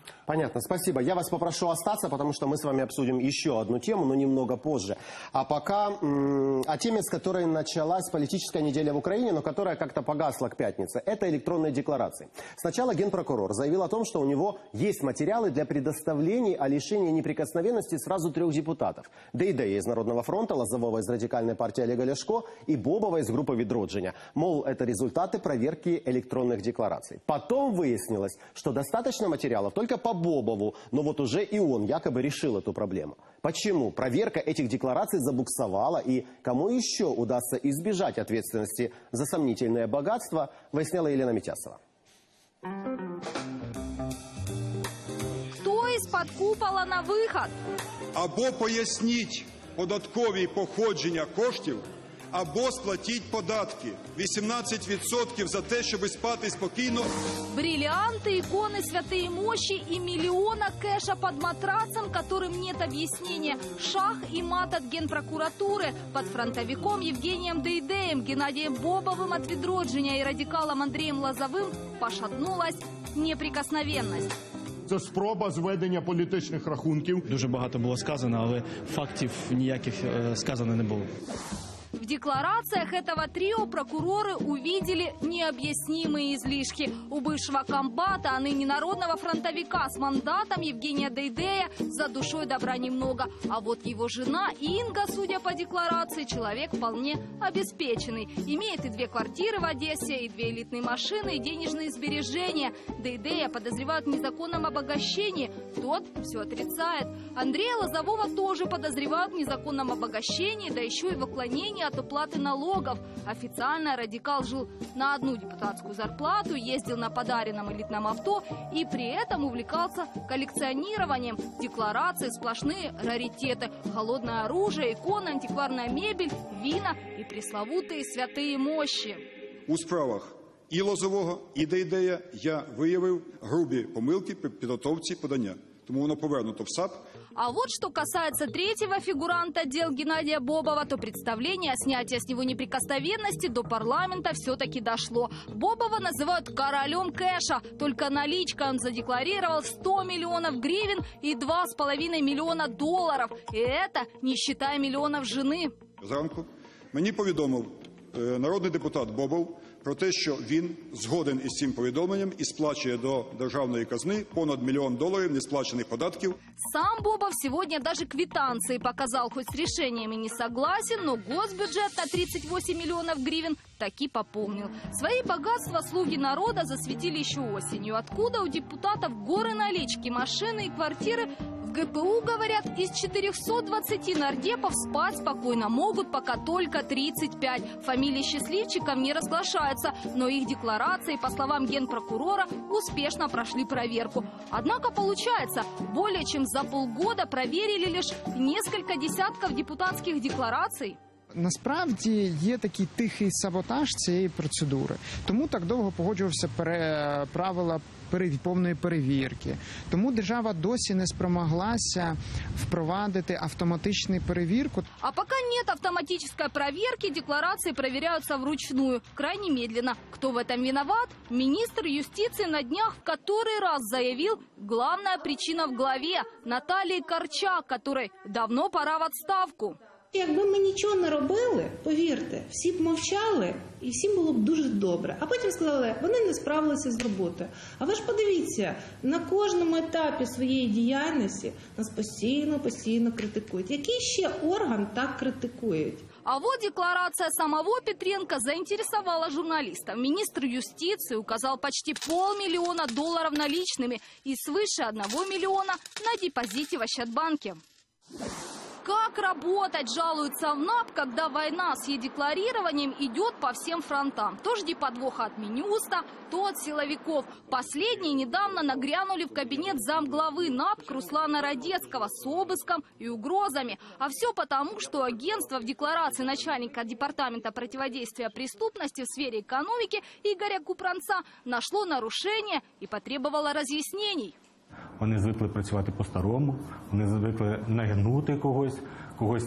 Понятно, спасибо. Я вас попрошу остаться, потому что мы с вами обсудим еще одну тему, но немного позже. А пока м- о теме, с которой началась политическая неделя в Украине, но которая как-то погасла к пятнице. Это электронные декларации. Сначала генпрокурор заявил о том, что у него есть материалы для предоставления о лишении неприкосновенности сразу трех депутатов. Дейдея из Народного фронта, Лозового из Радикальной партии Олега Ляшко и Бобова из группы «Відродження». Мол, это результаты проверки электронных деклараций. Потом выяснилось, что достаточно материалов только по Бобову, но вот уже и он якобы решил эту проблему. Почему проверка этих деклараций забуксовала и кому еще удастся избежать ответственности за сомнительное богатство, выясняла Елена Митясова. Хто із-під купола на вихід? Або поясніть податкові походження коштів, або сплатіть податки. вісімнадцять відсотків за те, щоб спати спокійно. Бриллианты, иконы, святые мощи и миллиона кэша под матрацем, которым нет объяснения. Шах и мат от Генпрокуратуры. Под фронтовиком Евгением Дейдеем, Геннадием Бобовым от «Відродження» и радикалом Андреем Лозовым пошатнулась неприкосновенность. Це спроба зведення політичних рахунків. Дуже багато було сказано, але фактів ніяких е, сказано не було. В декларациях этого трио прокуроры увидели необъяснимые излишки. У бывшего комбата, а ныне народного фронтовика с мандатом Евгения Дейдея за душой добра немного. А вот его жена Инга, судя по декларации, человек вполне обеспеченный. Имеет и две квартиры в Одессе, и две элитные машины, и денежные сбережения. Дейдея подозревают в незаконном обогащении. Тот все отрицает. Андрея Лозового тоже подозревают в незаконном обогащении, да еще и в уклонении от уплаты налогов. Официально радикал жил на одну депутатскую зарплату, ездил на подаренном элитном авто и при этом увлекался коллекционированием. Декларации сплошные раритеты. Холодное оружие, иконы, антикварная мебель, вина и пресловутые святые мощи. У справах і Лозового, і Дейдея я виявив грубі помилки при підготовці подання. Тому воно повернуто в САП. А вот что касается третьего фигуранта дел Геннадия Бобова, то представление о снятии с него неприкосновенности до парламента все-таки дошло. Бобова называют королем кэша. Только наличкой он задекларировал сто миллионов гривен и два с половиной миллиона долларов. И это не считая миллионов жены. Зранку мені повідомив е, народний депутат Бобов про те, що він згоден із цим повідомленням і сплачує до державної казни понад мільйон доларів несплачених податків. Сам Бобов сегодня даже квитанции показал, хоть с решениями не согласен, но госбюджет на тридцать восемь миллионов гривен таки пополнил. Свои богатства слуги народа засветили еще осенью. Откуда у депутатов горы налички, машины и квартиры? В ГПУ, говорят, из четырехсот двадцати нардепов спать спокойно могут пока только тридцать пять. Фамилии счастливчиков не разглашаются, но их декларации, по словам генпрокурора, успешно прошли проверку. Однако получается, более чем за полгода проверили лишь несколько десятков депутатских деклараций. Насправді є такий тихий саботаж цієї процедури. Тому так довго погоджувався пере... правила перев... повної перевірки. Тому держава досі не спромоглася впровадити автоматичну перевірку. А пока нет автоматической проверки, декларации проверяются вручную, крайне медленно. Кто в этом виноват? Министр юстиции на днях в который раз заявил, главная причина в главе Натальи Корчак, которой давно пора в отставку. Якби ми нічого не робили, повірте, всі б мовчали і всім було б дуже добре. А потім сказали, вони не справилися з роботою. А ви ж подивіться, на кожному етапі своєї діяльності нас постійно, постійно критикують. Який ще орган так критикують? А вот декларация самого Петренко заинтересовала журналистов. Министр юстиции указал почти полмиллиона долларов наличными и свыше одного миллиона на депозите в Ощадбанке. Как работать, жалуются в НАП, когда война с е-декларированием идет по всем фронтам. То жди подвоха от Минюста, то от силовиков. Последние недавно нагрянули в кабинет замглавы НАП Руслана Радецкого с обыском и угрозами. А все потому, что агентство в декларации начальника департамента противодействия преступности в сфере экономики Игоря Купранца нашло нарушение и потребовало разъяснений. Вони звикли працювати по-старому, вони звикли нагнути когось, когось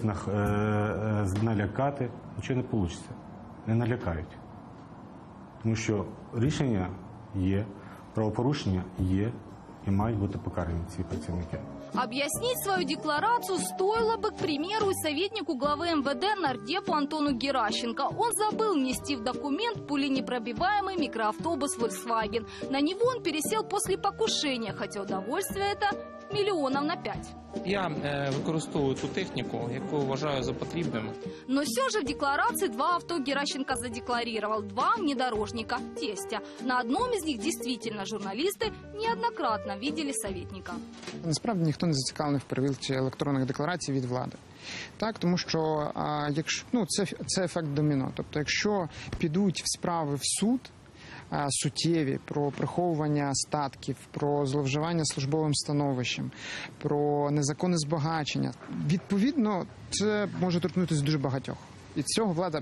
налякати. Нічого не вийде. Не налякають. Тому що рішення є, правопорушення є, і мають бути покарані ці працівники. Объяснить свою декларацию стоило бы, к примеру, и советнику главы эм вэ дэ нардепу Антону Геращенко. Он забыл внести в документ пуленепробиваемый микроавтобус Volkswagen. На него он пересел после покушения, хотя удовольствие это миллионов на пять. Я е, використовую ту техніку, яку вважаю за потрібним. Но все же в декларации два авто Геращенко задекларировал, два внедорожника тестя. На одном из них действительно журналисты неоднократно видели советника. Насправді ніхто не зацікавлений в перевірці електронних декларацій від влади. Так, тому що а, якщо ну це це ефект доміно. Тобто, якщо підуть в справи в суд а, суттєві про приховування статків, про зловживання службовим становищем, про незаконне збагачення, відповідно, це може торкнутися дуже багатьох. І цього влада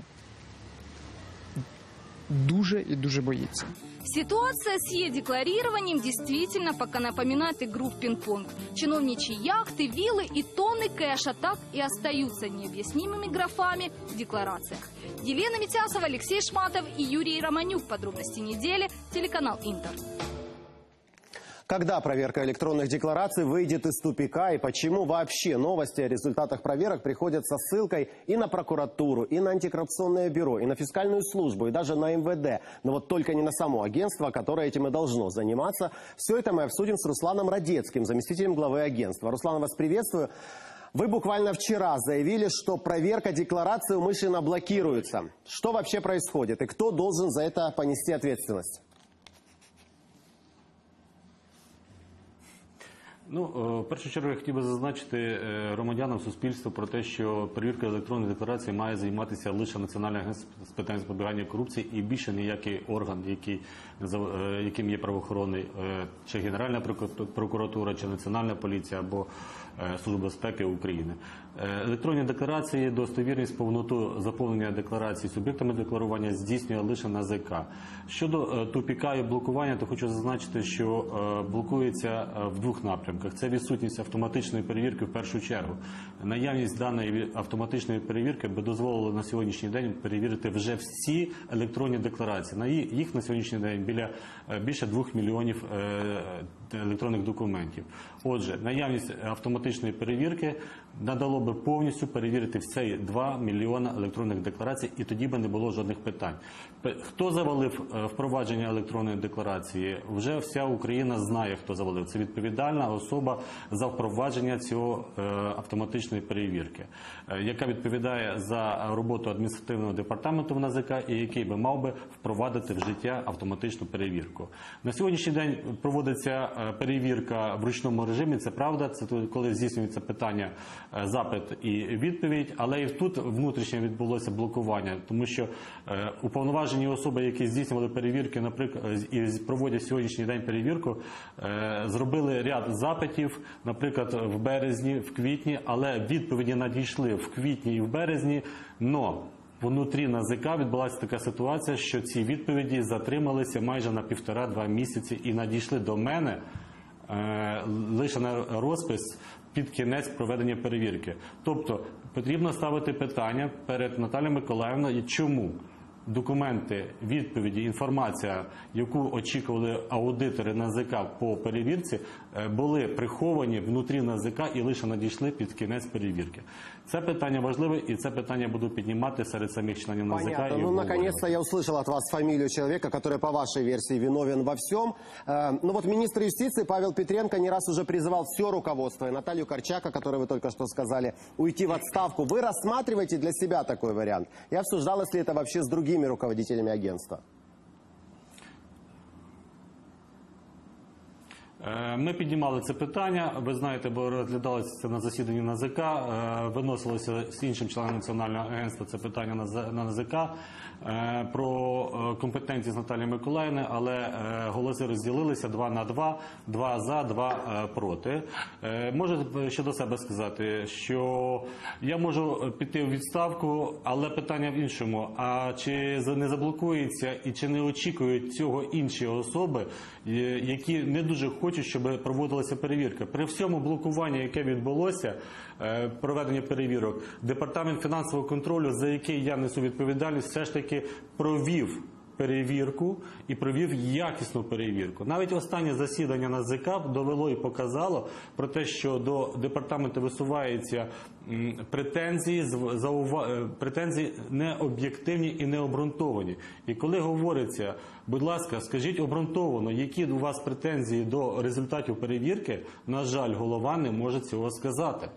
дуже и дуже боится. Ситуация с е-декларированием действительно пока напоминает игру в пинг-понг. Чиновничьи яхты, виллы и тонны кэша так и остаются необъяснимыми графами в декларациях. Елена Митясова, Алексей Шматов и Юрий Романюк. Подробности недели. Телеканал Интер. Когда проверка электронных деклараций выйдет из тупика и почему вообще новости о результатах проверок приходят со ссылкой и на прокуратуру, и на антикоррупционное бюро, и на фискальную службу, и даже на эм вэ дэ, но вот только не на само агентство, которое этим и должно заниматься. Все это мы обсудим с Русланом Радецким, заместителем главы агентства. Руслан, вас приветствую. Вы буквально вчера заявили, что проверка декларации умышленно блокируется. Что вообще происходит и кто должен за это понести ответственность? Ну, в першу чергу я хотів би зазначити громадянам, суспільству про те, що перевірка електронної декларації має займатися лише Національне агентство з питань запобігання корупції і більше ніякий орган, який, яким є правоохоронний, чи Генеральна прокуратура, чи Національна поліція, або Служба безпеки України. Електронні декларації, достовірність, повноту заповнення декларацій суб'єктами декларування здійснює лише ен а зе ка. Щодо тупіка і блокування, то хочу зазначити, що блокується в двох напрямках. Це відсутність автоматичної перевірки в першу чергу. Наявність даної автоматичної перевірки би дозволила на сьогоднішній день перевірити вже всі електронні декларації. Їх на сьогоднішній день біля більше двох мільйонів електронних документів. Отже, наявність автоматичної перевірки надало би повністю перевірити всі два мільйона електронних декларацій, і тоді би не було жодних питань. Хто завалив впровадження електронної декларації? Вже вся Україна знає, хто завалив. Це відповідальна особа за впровадження цього автоматичної перевірки, яка відповідає за роботу адміністративного департаменту в ен а зе ка і який би мав би впровадити в життя автоматичну перевірку. На сьогоднішній день проводиться перевірка в ручному режимі, це правда, це коли здійснюється питання, запит і відповідь, але і тут внутрішньо відбулося блокування, тому що уповноважені особи, які здійснювали перевірки, наприклад, і проводять сьогоднішній день перевірку, зробили ряд запитів, наприклад, в березні, в квітні, але відповіді надійшли в квітні і в березні, но внутрі ен а зе ка відбулася така ситуація, що ці відповіді затрималися майже на півтора-два місяці і надійшли до мене лише на розпис під кінець проведення перевірки. Тобто потрібно ставити питання перед Наталією Миколаївною, чому документи, відповіді, інформація, яку очікували аудитори ен а зе ка по перевірці, були приховані внутрі ен а зе ка і лише надійшли під кінець перевірки. Це питання важливе, і це питання буду піднімати серед самих членів ен а зе ка. Понятно. Ну, наконец-то я услышал от вас фамилию человека, который, по вашей версии, виновен во всем. Ну вот министр юстиции Павел Петренко не раз уже призывал все руководство, и Наталью Корчак, о которой вы только что сказали, уйти в отставку. Вы рассматриваете для себя такой вариант? И обсуждалось ли это вообще с другими руководителями агентства? Ми піднімали це питання, ви знаєте, бо розглядалося це на засіданні ен а зе ка, виносилося з іншим членом Національного агентства це питання на ен а зе ка про компетенції з Наталією Миколаївною, але голоси розділилися два на два, два за, два проти. Можу щодо себе сказати, що я можу піти у відставку, але питання в іншому. А чи не заблокується і чи не очікують цього інші особи, які не дуже хочуть, щоб проводилася перевірка? При всьому блокуванні, яке відбулося, проведення перевірок, Департамент фінансового контролю, за який я несу відповідальність, все ж таки провів перевірку і провів якісну перевірку. Навіть останнє засідання на зе ка довело і показало про те, що до департаменту висуваються претензії, заува... претензії необ'єктивні і необґрунтовані. І коли говориться, будь ласка, скажіть обґрунтовано, які у вас претензії до результатів перевірки, на жаль, голова не може цього сказати.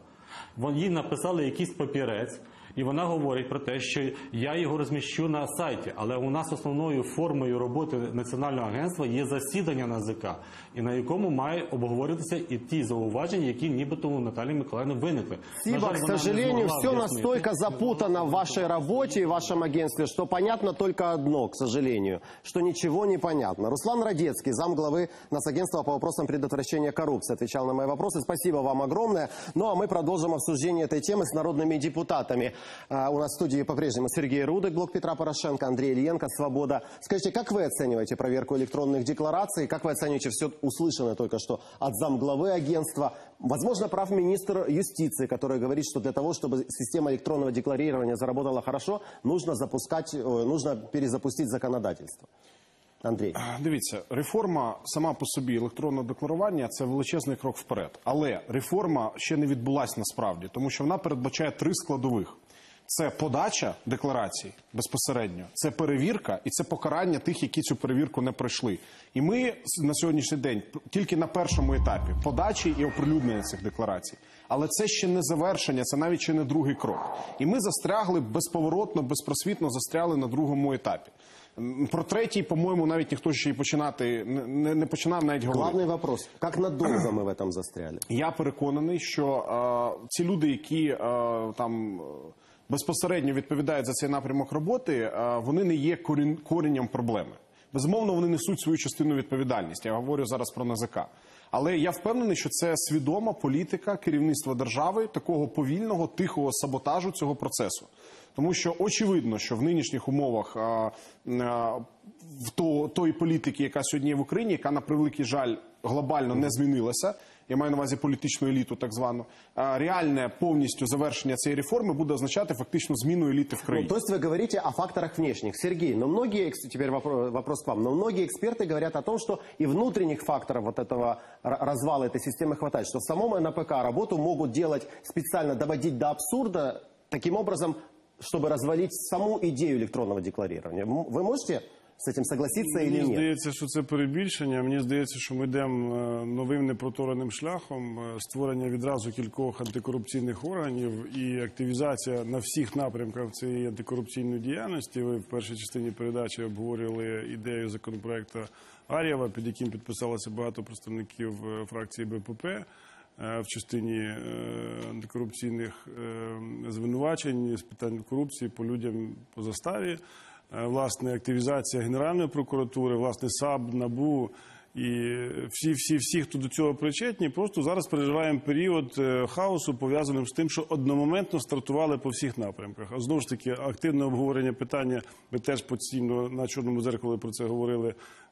Їй написали якийсь папірець, і вона говорить про те, що я його розміщу на сайті. Але у нас основною формою роботи Національного агентства є засідання на зе ка, і на якому має обговорюватися і ті зауваження, які нібито у Наталії Миколаївни виникли. Спасибо. К сожалению, все настолько запутано в вашей работе и в вашем агентстве, что понятно только одно, к сожалению, что ничего не понятно. Руслан Радецкий, замглавы Нацагентства по вопросам предотвращения коррупции, отвечал на мои вопросы. Спасибо вам огромное. Ну а мы продолжим обсуждение этой темы с народными депутатами. Uh, у нас в студии по-прежнему Сергей Рудик, Блок Петра Порошенко, Андрей Ильенко, Свобода. Скажите, как вы оцениваете проверку электронных деклараций? Как вы оцениваете все услышанное только что от замглавы агентства? Возможно, прав министр юстиции, который говорит, что для того, чтобы система электронного декларирования заработала хорошо, нужно запускать, нужно перезапустить законодательство. Андрій. Дивіться, реформа сама по собі електронного декларування – це величезний крок вперед. Але реформа ще не відбулася насправді, тому що вона передбачає три складових. Це подача декларацій безпосередньо, це перевірка і це покарання тих, які цю перевірку не пройшли. І ми на сьогоднішній день тільки на першому етапі подачі і оприлюднення цих декларацій. Але це ще не завершення, це навіть ще не другий крок. І ми застрягли безповоротно, безпросвітно застрягли на другому етапі. Про третій, по-моєму, навіть ніхто ще й починати не, не починав навіть говорити. Главний вопрос: як надовго ми в цьому застряли? Я переконаний, що е, ці люди, які е, там безпосередньо відповідають за цей напрямок роботи, е, вони не є корін, коренням проблеми. Безумовно, вони несуть свою частину відповідальності. Я говорю зараз про ен зе ка. Але я впевнений, що це свідома політика керівництва держави такого повільного, тихого саботажу цього процесу. Тому що очевидно, що в нинішніх умовах а, а, в то, тої політики, яка сьогодні є в Україні, яка, на превеликий жаль, глобально не змінилася, я маю на увазі політичну еліту так звану, а, реальне повністю завершення цієї реформи буде означати фактично зміну еліти в країні. Ну, то есть вы говорите о факторах внешних. Сергей, но многие, теперь вопрос, вопрос к вам, но многие эксперты говорят о том, что и внутренних факторов вот этого развала этой системы хватает, что в самом эн а пэ ка работу могут делать, специально доводить до абсурда, таким образом, чтобы развалить саму идею электронного декларирования. Вы можете з цим согласитися чи ні? Мені здається, що це перебільшення. Мені здається, що ми йдемо новим непротореним шляхом створення відразу кількох антикорупційних органів і активізація на всіх напрямках цієї антикорупційної діяльності. Ви в першій частині передачі обговорювали ідею законопроекту Ар'єва, під яким підписалося багато представників фракції Бе Пе Пе в частині антикорупційних звинувачень з питань корупції по людям по заставі. Власне, активізація Генеральної прокуратури, власне, САП, НАБУ і всі-всі-всі, хто до цього причетні, просто зараз переживаємо період хаосу, пов'язаним з тим, що одномоментно стартували по всіх напрямках. А знову ж таки, активне обговорення питання, ми теж постійно на Чорному дзеркалі про це говорили,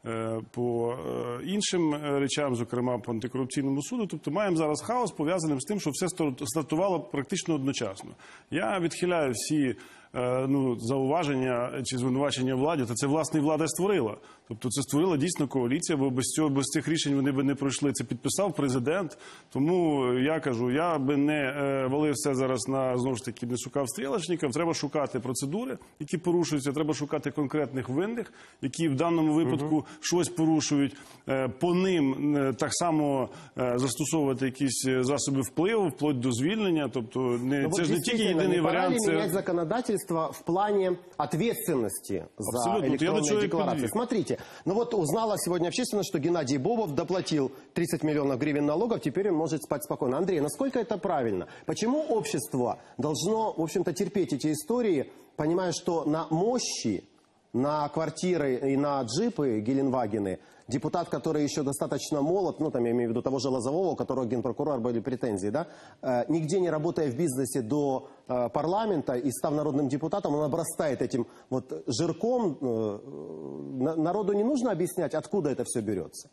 по іншим речам, зокрема по антикорупційному суду. Тобто маємо зараз хаос, пов'язаним з тим, що все стартувало практично одночасно. Я відхиляю всі ну, зауваження чи звинувачення владі, то це, власне, влада створила. Тобто це створила дійсно коаліція, бо без цього, без цих рішень вони б не пройшли. Це підписав президент. Тому я кажу, я би не валив все зараз на, знову ж таки, не шукав стрілочників. Треба шукати процедури, які порушуються. Треба шукати конкретних винних, які в даному випадку uh-huh. щось порушують. По ним так само застосовувати якісь засоби впливу, вплоть до звільнення. Тобто не, ну, це ж не тільки єдиний варіант. Це... законодательство в плане ответственности за Абсолютно. электронные декларации. Смотрите, ну вот узнала сегодня общественность, что Геннадий Бобов доплатил тридцать миллионов гривен налогов, теперь он может спать спокойно. Андрей, насколько это правильно? Почему общество должно, в общем-то, терпеть эти истории, понимая, что на мощи, на квартиры и на джипы Геленвагены депутат, который еще достаточно молод, ну, там я имею в виду того же Лозового, у которого генпрокурор были претензии, да, э, нигде не работая в бизнесе до э, парламента и став народным депутатом, он обрастает этим вот жирком. Э, народу не нужно объяснять, откуда это все берется?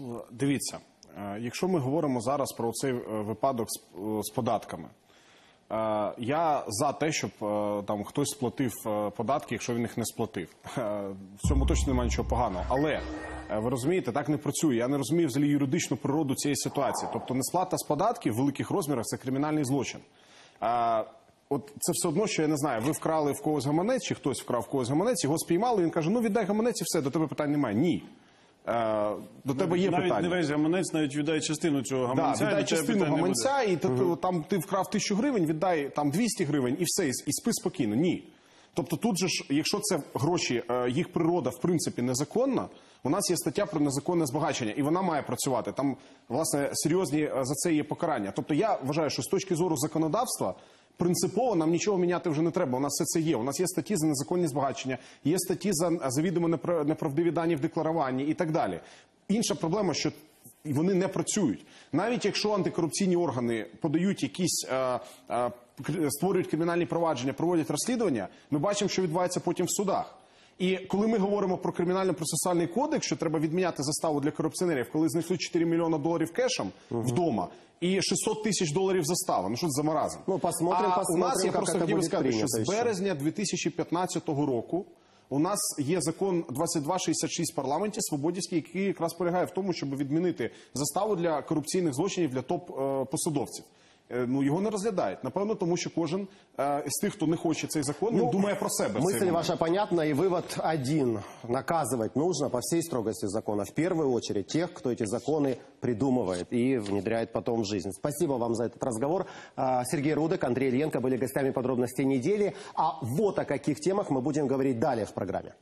Дивіться, якщо ми говоримо зараз про цей випадок з, з податками, Я за те, щоб там хтось сплатив податки, якщо він їх не сплатив. В цьому точно немає нічого поганого. Але, ви розумієте, так не працює. Я не розумію взагалі юридичну природу цієї ситуації. Тобто несплата з податків в великих розмірах – це кримінальний злочин. От це все одно, що, я не знаю, ви вкрали в когось гаманець, чи хтось вкрав в когось гаманець, його спіймали, він каже, ну віддай гаманець і все, до тебе питань немає. Ні. Е, до тебе є навіть питання. Навіть не весь гаманець, навіть віддай частину цього гаманця. Да, віддай частину гаманця, і угу. там ти вкрав тисячу гривень, віддай там двісті гривень і все, і, і спи спокійно. Ні. Тобто тут же ж, якщо це гроші, їх природа в принципі незаконна, у нас є стаття про незаконне збагачення, і вона має працювати. Там, власне, серйозні за це є покарання. Тобто я вважаю, що з точки зору законодавства, принципово нам нічого міняти вже не треба. У нас все це є. У нас є статті за незаконні збагачення, є статті за завідомо неправдиві дані в декларуванні і так далі. Інша проблема, що вони не працюють. Навіть якщо антикорупційні органи подають якісь, е, е, створюють кримінальні провадження, проводять розслідування, ми бачимо, що відбувається потім в судах. І коли ми говоримо про кримінально-процесуальний кодекс, що треба відміняти заставу для корупціонерів, коли знайшли чотири мільйона доларів кешем угу. вдома і шістсот тисяч доларів застава, ну що це за маразм? Ну, посмотрим, а посмотрим, у нас, я просто хотів сказати, що з ще. березня дві тисячі п'ятнадцятого року у нас є закон двадцять два шістдесят шість в парламенті свободівський, який якраз полягає в тому, щоб відмінити заставу для корупційних злочинів для топ-посадовців. Ну, його не розглядають. Напевно, тому що кожен э, з тих, хто не хоче цей закон, ну, він думає про себе. Мысль ваша понятна, и вывод один. Наказывать нужно по всей строгости закона. В первую очередь тех, кто эти законы придумывает и внедряет потом в жизнь. Спасибо вам за этот разговор. Сергей Рудек, Андрей Ильенко были гостями подробностей недели. А вот о каких темах мы будем говорить далее в программе.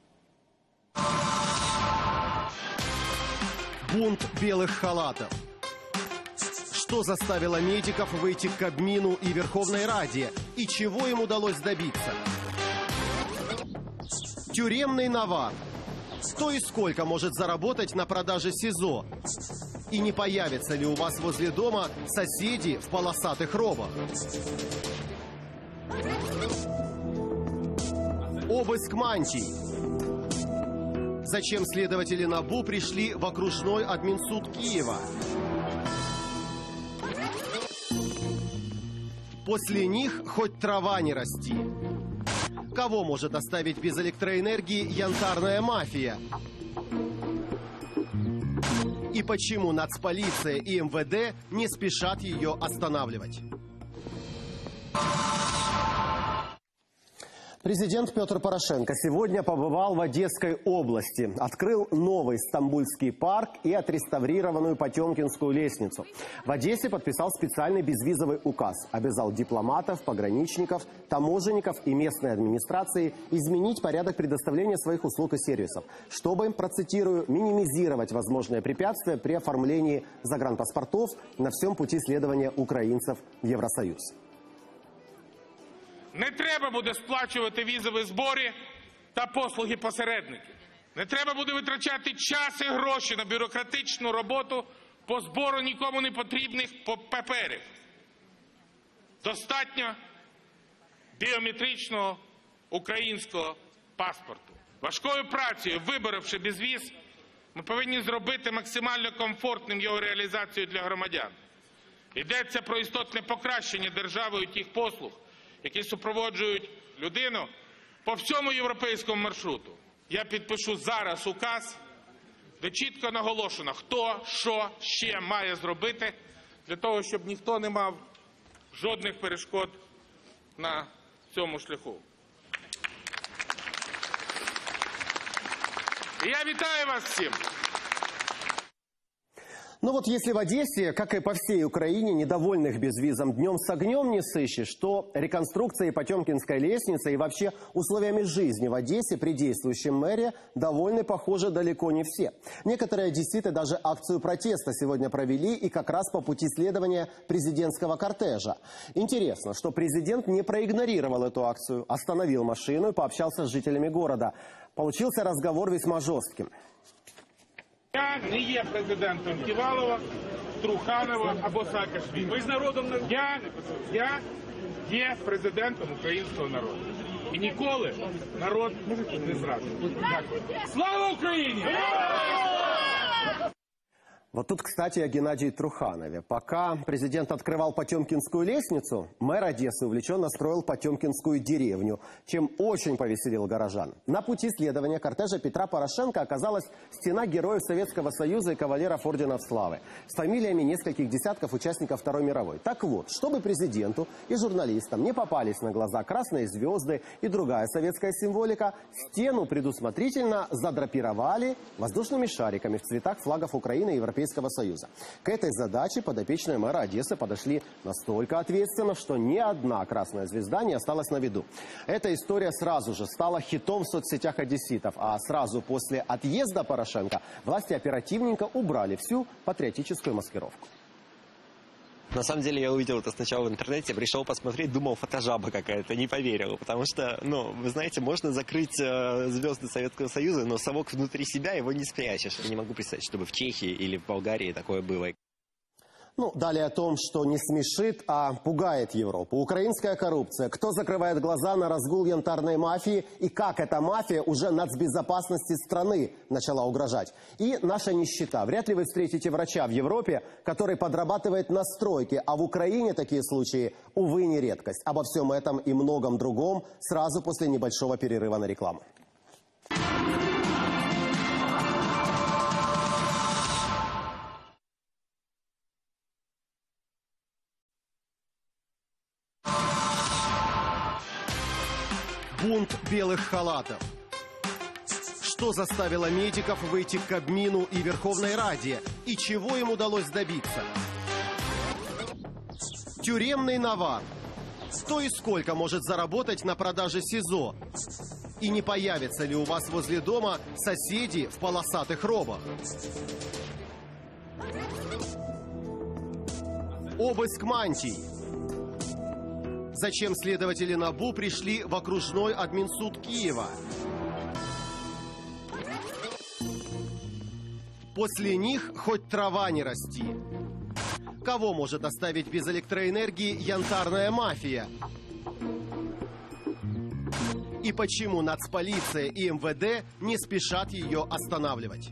Бунт белых халатов. Что заставило медиков выйти к Кабмину и Верховной Раде? И чего им удалось добиться? Тюремный навар. Кто и сколько может заработать на продаже СИЗО? И не появятся ли у вас возле дома соседи в полосатых робах? Обыск мантий. Зачем следователи НАБУ пришли в окружной админсуд Киева? После них хоть трава не расти. Кого может оставить без электроэнергии янтарная мафия? И почему нацполиция и эм вэ дэ не спешат ее останавливать? Президент Петр Порошенко сегодня побывал в Одесской области, открыл новый Стамбульский парк и отреставрированную Потемкинскую лестницу. В Одессе подписал специальный безвизовый указ, обязал дипломатов, пограничников, таможенников и местной администрации изменить порядок предоставления своих услуг и сервисов, чтобы, процитирую, минимизировать возможные препятствия при оформлении загранпаспортов на всем пути следования украинцев в Евросоюз. Не треба буде сплачувати візові збори та послуги посередників. Не треба буде витрачати час і гроші на бюрократичну роботу по збору нікому не потрібних паперів. Достатньо біометричного українського паспорту. Важкою працею, виборивши безвіз, ми повинні зробити максимально комфортним його реалізацію для громадян. Йдеться про істотне покращення державою тих послуг, які супроводжують людину по всьому європейському маршруту. Я підпишу зараз указ, де чітко наголошено, хто, що ще має зробити, для того, щоб ніхто не мав жодних перешкод на цьому шляху. І я вітаю вас всім! Ну вот если в Одессе, как и по всей Украине, недовольных безвизом днем с огнем не сыщешь, то реконструкцией Потемкинской лестницы и вообще условиями жизни в Одессе при действующем мэре довольны, похоже, далеко не все. Некоторые одесситы даже акцию протеста сегодня провели и как раз по пути следования президентского кортежа. Интересно, что президент не проигнорировал эту акцию, остановил машину и пообщался с жителями города. Получился разговор весьма жестким. Я не є президентом Ківалова, Труханова або Саакашвілі. Ви з народом не... Я, я є президентом українського народу. І ніколи народ не зрадив. Дякую. Слава Україні! Вот тут, кстати, о Геннадии Труханове. Пока президент открывал Потемкинскую лестницу, мэр Одессы увлеченно строил Потемкинскую деревню, чем очень повеселил горожан. На пути следования кортежа Петра Порошенко оказалась стена героев Советского Союза и кавалеров орденов славы с фамилиями нескольких десятков участников Второй мировой. Так вот, чтобы президенту и журналистам не попались на глаза красные звезды и другая советская символика, стену предусмотрительно задрапировали воздушными шариками в цветах флагов Украины и Европейского Союза. К этой задаче подопечные мэра Одессы подошли настолько ответственно, что ни одна красная звезда не осталась на виду. Эта история сразу же стала хитом в соцсетях одесситов, а сразу после отъезда Порошенко власти оперативненько убрали всю патриотическую маскировку. На самом деле я увидел это сначала в интернете, пришел посмотреть, думал, фотожаба какая-то, не поверил. Потому что, ну, вы знаете, можно закрыть э, звезды Советского Союза, но совок внутри себя его не спрячешь. Я не могу представить, чтобы в Чехии или в Болгарии такое было. Ну, далее о том, что не смешит, а пугает Европу. Украинская коррупция. Кто закрывает глаза на разгул янтарной мафии и как эта мафия уже нацбезопасности страны начала угрожать. И наша нищета. Вряд ли вы встретите врача в Европе, который подрабатывает на стройке, а в Украине такие случаи, увы, не редкость. Обо всем этом и многом другом сразу после небольшого перерыва на рекламу. Бунт белых халатов. Что заставило медиков выйти к Кабмину и Верховной Раде? И чего им удалось добиться? Тюремный навар. Кто и сколько может заработать на продаже СИЗО? И не появятся ли у вас возле дома соседи в полосатых робах? Обыск мантий. Зачем следователи НАБУ пришли в окружной админсуд Киева? После них хоть трава не расти. Кого может оставить без электроэнергии янтарная мафия? И почему нацполиция и эм вэ дэ не спешат ее останавливать?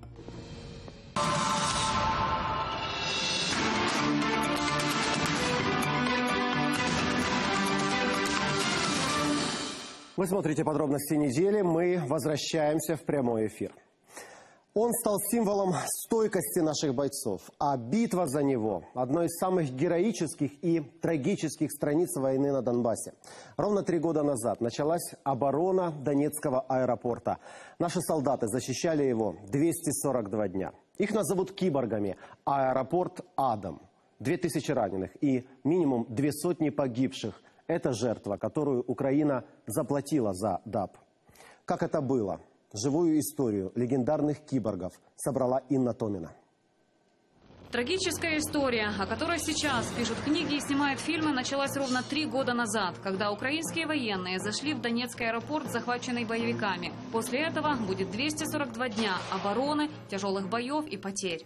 Вы смотрите подробности недели. Мы возвращаемся в прямой эфир. Он стал символом стойкости наших бойцов, а битва за него – одной из самых героических и трагических страниц войны на Донбассе. Ровно три года назад началась оборона Донецкого аэропорта. Наши солдаты защищали его двести сорок два дня. Их назовут киборгами, а аэропорт – адом. Две тысячи раненых и минимум две сотни погибших – это жертва, которую Украина заплатила за ДАП. Как это было? Живую историю легендарных киборгов собрала Инна Томина. Трагическая история, о которой сейчас пишут книги и снимают фильмы, началась ровно три года назад, когда украинские военные зашли в Донецкий аэропорт, захваченный боевиками. После этого будет двести сорок два дня обороны, тяжелых боев и потерь.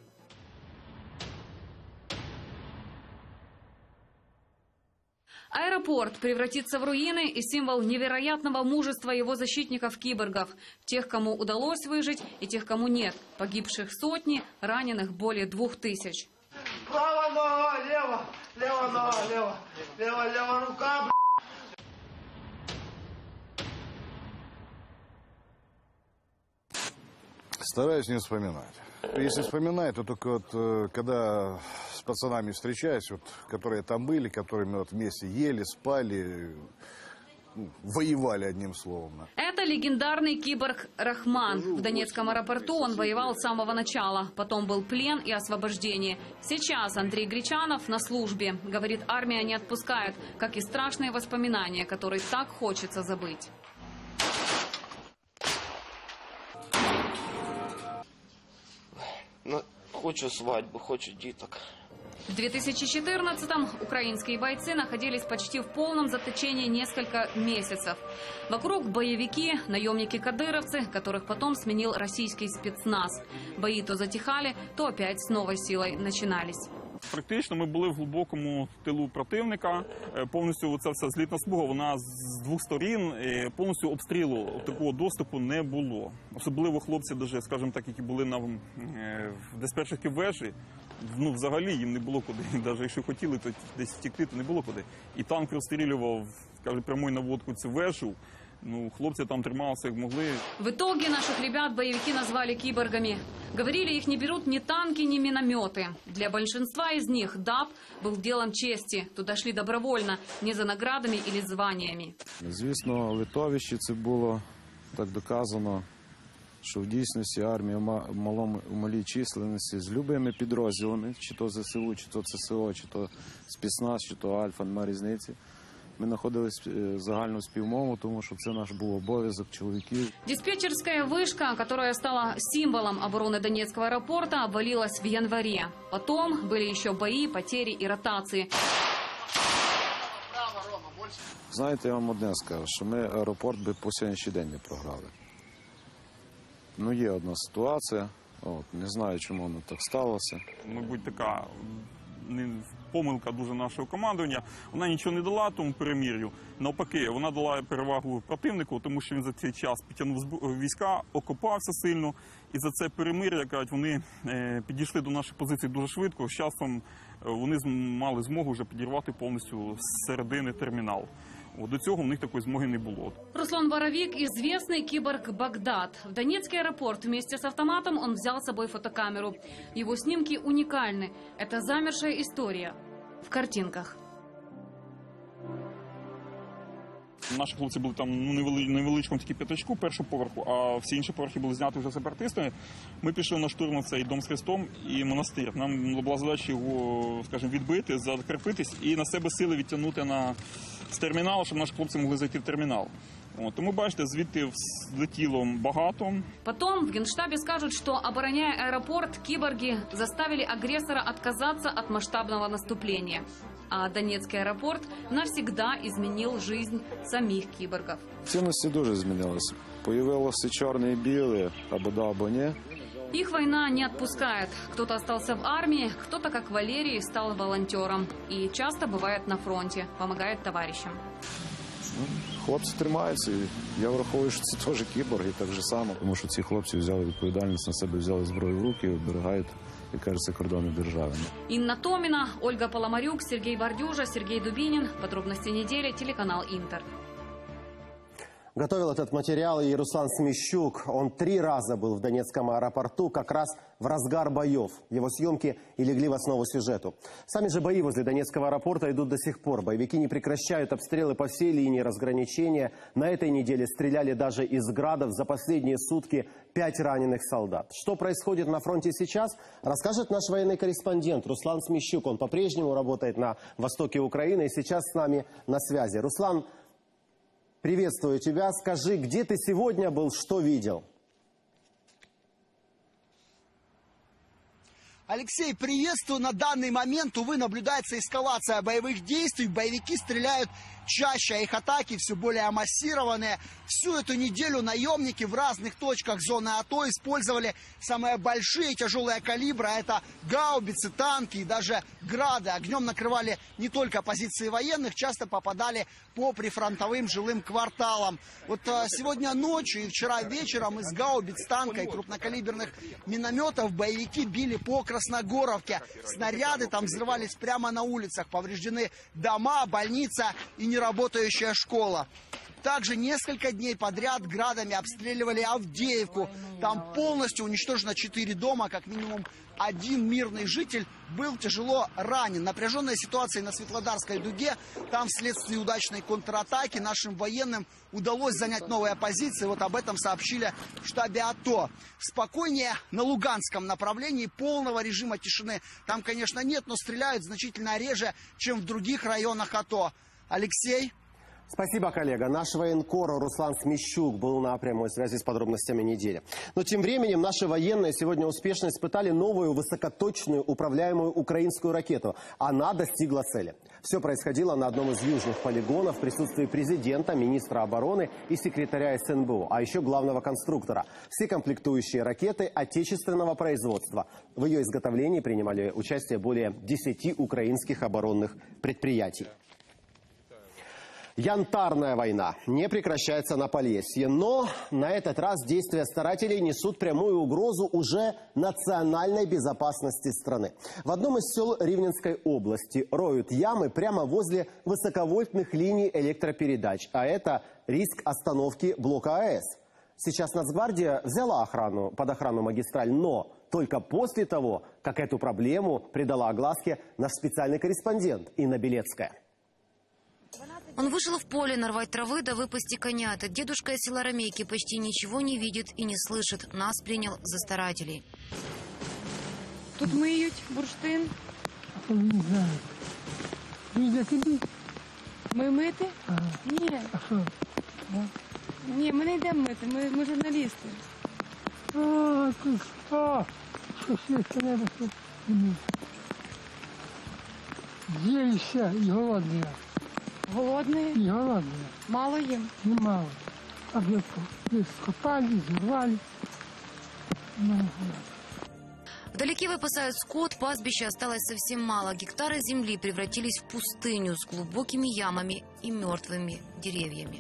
Аэропорт превратится в руины и символ невероятного мужества его защитников-киборгов. Тех, кому удалось выжить, и тех, кому нет. Погибших сотни, раненых более двух тысяч. Правая нога, лево, лево нога, лево, лево, лево рука, б***ь. Стараюсь не вспоминать. Если вспоминать, то только вот э, когда с пацанами встречаюсь, вот, которые там были, которыми вот вместе ели, спали, ну, воевали одним словом. Это легендарный киборг Рахман. В Донецком аэропорту он воевал с самого начала. Потом был плен и освобождение. Сейчас Андрей Гречанов на службе. Говорит, армия не отпускает, как и страшные воспоминания, которые так хочется забыть. Ну, хочу свадьбу, хочу деток. В две тысячи четырнадцатом украинские бойцы находились почти в полном заточении несколько месяцев. Вокруг боевики, наемники-кадыровцы, которых потом сменил российский спецназ. Бои то затихали, то опять с новой силой начинались. Практично ми були в глибокому тилу противника. Повністю ця вся злітна смуга, вона з двох сторін, повністю обстрілу такого доступу не було. Особливо хлопці, даже, скажімо так, які були на диспетчерській вежі, ну взагалі їм не було куди. Навіть якщо хотіли, то десь втекти, то не було куди. І танк розстрілював, скажімо, прямою наводку цю вежу. Ну, хлопцы там трималися, как могли. В итоге наших ребят боевики назвали киборгами. Говорили, их не берут ни танки, ни минометы. Для большинства из них ДАП был делом чести. Туда шли добровольно, не за наградами или званиями. Звісно, в литовищі це було так доказано, що в дійсності армія в малому, в малій численності з любими підрозділами, чи то ЗСУ, чи то ЦСО, чи то спецназ, чи то Альфа, немає різниці. Ми знаходились в загальну співмову, тому що це наш був обов'язок чоловіків. Диспетчерская вышка, которая стала символом обороны Донецкого аэропорта, обвалилась в январе. Потом были еще бои, потери и ротации. Знаєте, я вам одне скажу, що ми аеропорт би по сьогоднішній день не програли. Ну, є одна ситуація, от, не знаю, чому воно так сталося. Мабуть, така помилка дуже нашого командування. Вона нічого не дала тому перемир'ю. Навпаки, вона дала перевагу противнику, тому що він за цей час підтягнув війська, окопався сильно. І за це перемир'я, кажуть, вони підійшли до наших позицій дуже швидко. З часом вони мали змогу вже підірвати повністю з середини термінал. До цього у них такої змоги не було. Руслан Боровик – известный киборг Багдад. В Донецкий аэропорт вместе с автоматом он взял с собой фотокамеру. Его снимки уникальны. Это замершая история в картинках. Наші хлопці були там ну, невеличкому тільки п'ятачку першого поверху, а всі інші поверхи були зняті вже сепаратистами. Ми пішли на штурм в цей дом з Христом і монастир. Нам була задача його, скажімо, відбити, закріпитись і на себе сили відтягнути на з терміналу, щоб наші хлопці могли зайти в термінал. От, тому, бачите, звідти злетіло багато. Потом в Генштабе скажут, что, обороняя аэропорт, киборги заставили агрессора отказаться от масштабного наступления. А Донецкий аэропорт навсегда изменил жизнь самих киборгов. Цінності дуже змінилися. Появилося чорне і біле, або да, або ні. Их война не отпускает. Кто-то остался в армии, кто-то, как Валерий, стал волонтером. И часто бывает на фронте, помогает товарищам. Хлопці тримаються, і я враховую, що це теж кіборги, так же само. Тому що ці хлопці взяли відповідальність на себе, взяли зброю в руки і оберігають, як кажеться, кордони держави. Инна Томина, Ольга Поломарюк, Сергей Бордюжа, Сергей Дубинин. Подробности недели, телеканал Интер. Готовил этот материал и Руслан Смещук. Он три раза был в Донецком аэропорту как раз в разгар боев. Его съемки и легли в основу сюжету. Сами же бои возле Донецкого аэропорта идут до сих пор. Боевики не прекращают обстрелы по всей линии разграничения. На этой неделе стреляли даже из градов. За последние сутки пять раненых солдат. Что происходит на фронте сейчас, расскажет наш военный корреспондент Руслан Смещук. Он по-прежнему работает на востоке Украины и сейчас с нами на связи. Руслан, приветствую тебя. Скажи, где ты сегодня был, что видел? Алексей, приветствую. На данный момент, увы, наблюдается эскалация боевых действий. Боевики стреляют чаще, а их атаки все более массированные. Всю эту неделю наемники в разных точках зоны АТО использовали самые большие тяжелые калибры. Это гаубицы, танки и даже грады. Огнем накрывали не только позиции военных, часто попадали по прифронтовым жилым кварталам. Вот сегодня ночью и вчера вечером из гаубиц, танка и крупнокалиберных минометов боевики били по Красногоровке. Снаряды там взрывались прямо на улицах. Повреждены дома, больница и неработающая школа. Также несколько дней подряд градами обстреливали Авдеевку. Там полностью уничтожено четыре дома, как минимум один мирный житель был тяжело ранен. Напряженная ситуация на Светлодарской дуге. Там вследствие удачной контратаки нашим военным удалось занять новые позиции. Вот об этом сообщили в штабе АТО. Спокойнее на Луганском направлении, полного режима тишины там, конечно, нет, но стреляют значительно реже, чем в других районах АТО. Алексей? Спасибо, коллега. Наш военкор Руслан Смещук был на прямой связи с подробностями недели. Но тем временем наши военные сегодня успешно испытали новую высокоточную управляемую украинскую ракету. Она достигла цели. Все происходило на одном из южных полигонов в присутствии президента, министра обороны и секретаря эс эн бэ о, а еще главного конструктора. Все комплектующие ракеты отечественного производства. В ее изготовлении принимали участие более десяти украинских оборонных предприятий. Янтарная война не прекращается на Полесье, но на этот раз действия старателей несут прямую угрозу уже национальной безопасности страны. В одном из сел Ривненской области роют ямы прямо возле высоковольтных линий электропередач, а это риск остановки блока а эс. Сейчас Нацгвардия взяла охрану, под охрану магистраль, но только после того, как эту проблему придала огласке наш специальный корреспондент Инна Белецкая. Он вышел в поле нарвать травы да выпасти коня. Этот дедушка из села Ромейки почти ничего не видит и не слышит. Нас принял за старателей. Тут миють бурштин. Не знаю. Не для тебе? Ми мити? А. Ні. А що? Ні, ми не йдемо мити, ми, ми журналісти. А, ти що? Що ще треба, що не з'ївся і голодний. Голодные? И голодные. Мало им? Немало. А где скопали, взорвали. Вдалеке выпасают скот, пастбища осталось совсем мало. Гектары земли превратились в пустыню с глубокими ямами и мертвыми деревьями.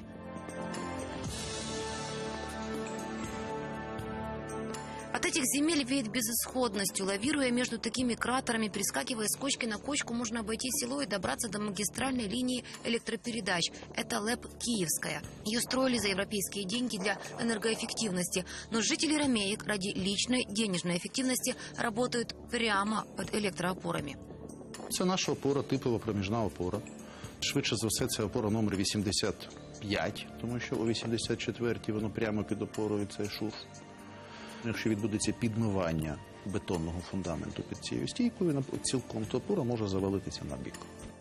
От этих земель веет безысходностью. Лавируя между такими кратерами, перескакивая с кочки на кочку, можно обойти село и добраться до магистральной линии электропередач. Это ЛЭП «Киевская». Ее строили за европейские деньги для энергоэффективности. Но жители Ромеек ради личной денежной эффективности работают прямо под электроопорами. Це наша опора, типова проміжна опора. Швидше за все, це опора номер вісімдесят п'ять, тому що у вісімдесят четвертій воно прямо під опорою цей шурф. Якщо відбудеться підмивання бетонного фундаменту під цією стійкою, цілком то опора може завалитися на бік.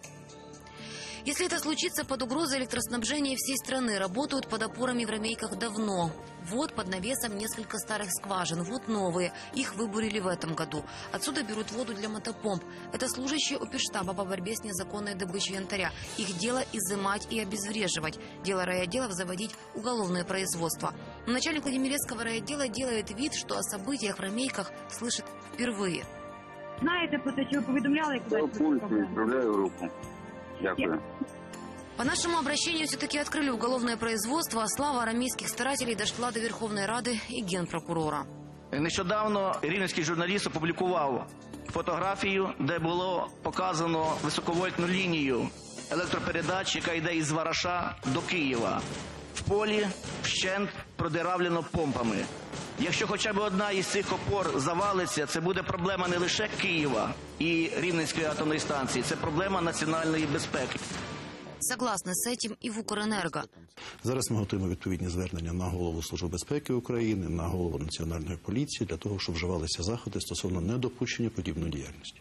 Если это случится, под угрозой электроснабжения всей страны работают под опорами в Ромейках давно. Вот под навесом несколько старых скважин, вот новые. Их выбурили в этом году. Отсюда берут воду для мотопомп. Это служащие оперштаба по борьбе с незаконной добычей янтаря. Их дело изымать и обезвреживать. Дело райотделов заводить уголовное производство. Но начальник Владимирецкого райотдела делает вид, что о событиях в Ромейках слышит впервые. Знаете, про те, що ви повідомляли? Пульсу, відправляю руку. Дякую. По нашему обращению все-таки открыли уголовное производство, а слава арамейских старателей дошла до Верховной Рады и Генпрокурора. Нещодавно рівненський журналіст опублікував фотографію, де було показано високовольтну лінію електропередач, яка йде із Вараша до Києва. В полі вщент продиравлено помпами. Якщо хоча б одна із цих опор завалиться, це буде проблема не лише Києва і Рівненської атомної станції, це проблема національної безпеки. Согласны с этим и в Укренерго. Зараз ми готуємо відповідні звернення на голову Служби безпеки України, на голову Національної поліції, для того, щоб вживалися заходи стосовно недопущення подібної діяльності.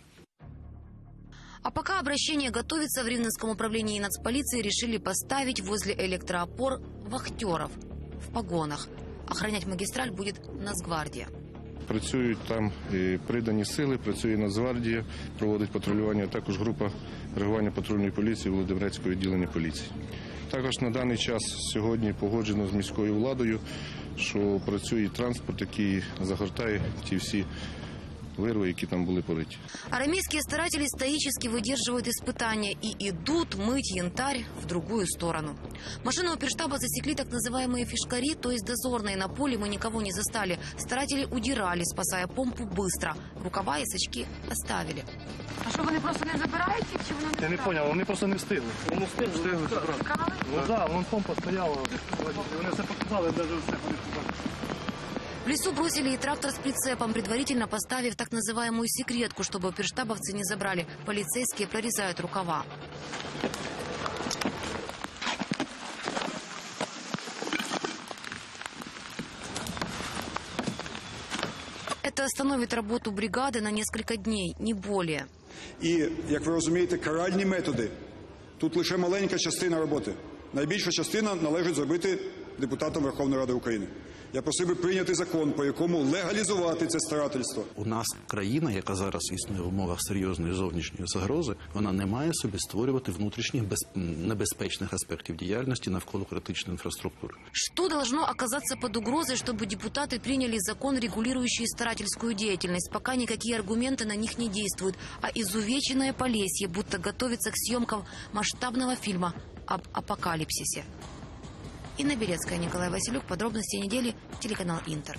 А пока обращение готовится, в Рівненском управлении нацполиции решили поставить возле электроопор вахтеров в погонах. Охранять магистраль будет Нацгвардия. Працюють там і придані сили, працює Нацгвардія, проводить патрулювання, також група реагування патрульної поліції Володимирецького відділення поліції. Також на даний час сьогодні погоджено з міською владою, що працює транспорт, який загортає ті всі вирви, які там були пориті. Арамейские старатели стоически выдерживают испытания и идут мыть янтарь в другую сторону. Машину оперштаба засекли так называемые фишкари, то есть дозорные. На поле мы никого не застали. Старатели удирали, спасая помпу быстро. Рукава и сачки оставили. А що, вони просто не забирають їх, чи вони не Я не зрозумів, вони просто не встигли. Вони не встигли, встигли забрати. Ну так, вон помпа стояла, вони все показали, навіть все вони показали. В лесу бросили и трактор с прицепом, предварительно поставив так называемую секретку, чтобы оперштабовцы не забрали. Полицейские прорезают рукава. Это остановит работу бригады на несколько дней, не более. І, як ви розумієте, каральні методи – тут лише маленька частина роботи. найбільша частина належить зробити депутатам Верховної Ради України. Я просив би прийняти закон, по якому легалізувати це старательство. У нас країна, яка зараз існує в умовах серйозної зовнішньої загрози, вона не має собі створювати внутрішніх без... небезпечних аспектів діяльності навколо критичної інфраструктури. Что должно оказаться под угрозой, чтобы депутаты приняли закон, регулирующий старательскую деятельность, пока никакие аргументы на них не действуют, а изувеченное Полесье будто готовится к съемкам масштабного фильма об апокалипсисе? Инна Белецкая, Николай Василюк. Подробности недели. Телеканал Интер.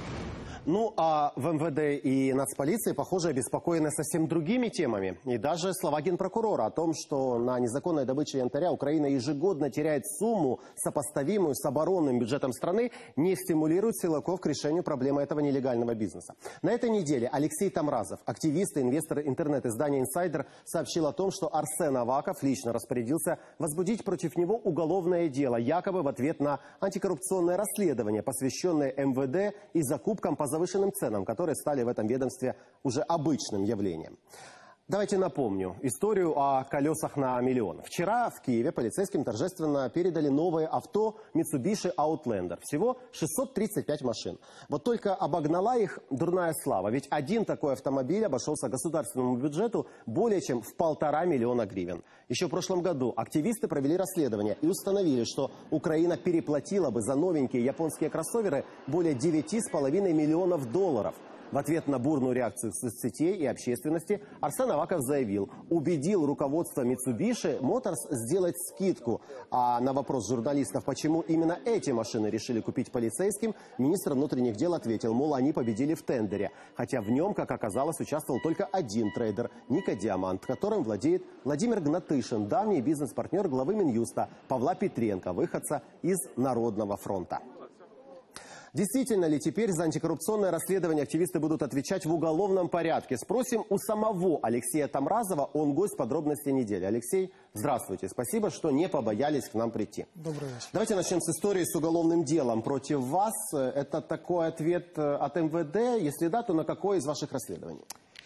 Ну, а в эм вэ дэ и нацполиции, похоже, обеспокоены совсем другими темами. И даже слова генпрокурора о том, что на незаконной добыче янтаря Украина ежегодно теряет сумму, сопоставимую с оборонным бюджетом страны, не стимулирует силовиков к решению проблемы этого нелегального бизнеса. На этой неделе Алексей Тамразов, активист и инвестор интернет-издания «Инсайдер», сообщил о том, что Арсен Аваков лично распорядился возбудить против него уголовное дело, якобы в ответ на антикоррупционное расследование, посвященное эм вэ дэ и закупкам по завышенным ценам, которые стали в этом ведомстве уже обычным явлением. Давайте напомню историю о колесах на миллион. Вчера в Киеве полицейским торжественно передали новое авто Mitsubishi Outlander. Всего шестьсот тридцать пять машин. Вот только обогнала их дурная слава. Ведь один такой автомобиль обошелся государственному бюджету более чем в полтора миллиона гривен. Еще в прошлом году активисты провели расследование и установили, что Украина переплатила бы за новенькие японские кроссоверы более девяти с половиной миллионов долларов. В ответ на бурную реакцию соцсетей и общественности Арсен Аваков заявил, убедил руководство Mitsubishi Motors сделать скидку. А на вопрос журналистов, почему именно эти машины решили купить полицейским, министр внутренних дел ответил, мол, они победили в тендере. Хотя в нем, как оказалось, участвовал только один трейдер – Ника Диамант, которым владеет Владимир Гнатышин, давний бизнес-партнер главы Минюста Павла Петренко, выходца из Народного фронта. Действительно ли теперь за антикоррупционное расследование активисты будут отвечать в уголовном порядке? Спросим у самого Алексея Тамразова, он гость подробностей недели. Алексей, здравствуйте. Спасибо, что не побоялись к нам прийти. Добрый вечер. Давайте начнем с истории с уголовным делом против вас. Это такой ответ от эм вэ дэ? Если да, то на какое из ваших расследований?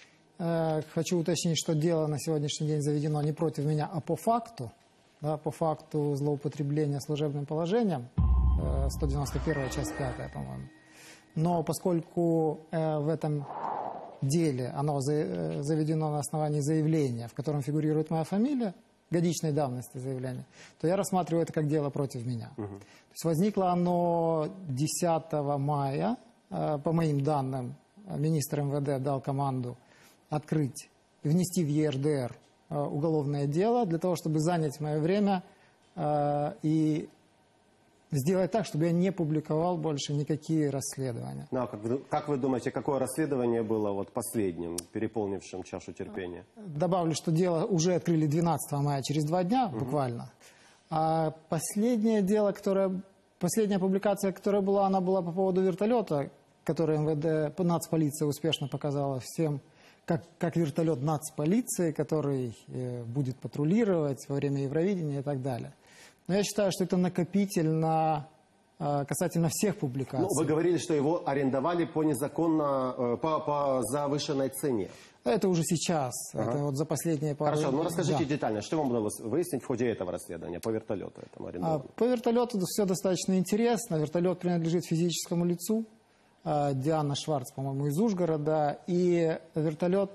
Хочу уточнить, что дело на сегодняшний день заведено не против меня, а по факту. Да, по факту злоупотребления служебным положением. сто девяносто первая, часть пятая, по-моему. Но поскольку э, в этом деле оно за, э, заведено на основании заявления, в котором фигурирует моя фамилия, годичной давности заявления, то я рассматриваю это как дело против меня. Угу. То есть возникло оно десятого мая. Э, по моим данным, министр эм вэ дэ дал команду открыть, внести в е эр дэ эр э, уголовное дело для того, чтобы занять мое время э, и сделать так, чтобы я не публиковал больше никакие расследования. Ну, а как, вы, как вы думаете, какое расследование было вот последним, переполнившим чашу терпения? Добавлю, что дело уже открыли двенадцатого мая, через два дня угу. буквально. А последнее дело, которое, последняя публикация, которая была, она была по поводу вертолета, который эм вэ дэ, нацполиция успешно показала всем, как, как вертолет нацполиции, который э, будет патрулировать во время Евровидения и так далее. Но я считаю, что это накопительно э, касательно всех публикаций. Ну, вы говорили, что его арендовали по незаконно, э, по, по завышенной цене. Это уже сейчас. Ага. Это вот за последние пару... Хорошо, ну расскажите да. детально, что вам удалось выяснить в ходе этого расследования по вертолету этому арендованному? А, по вертолету все достаточно интересно. Вертолет принадлежит физическому лицу. А, Диана Шварц, по-моему, из Ужгорода. И вертолет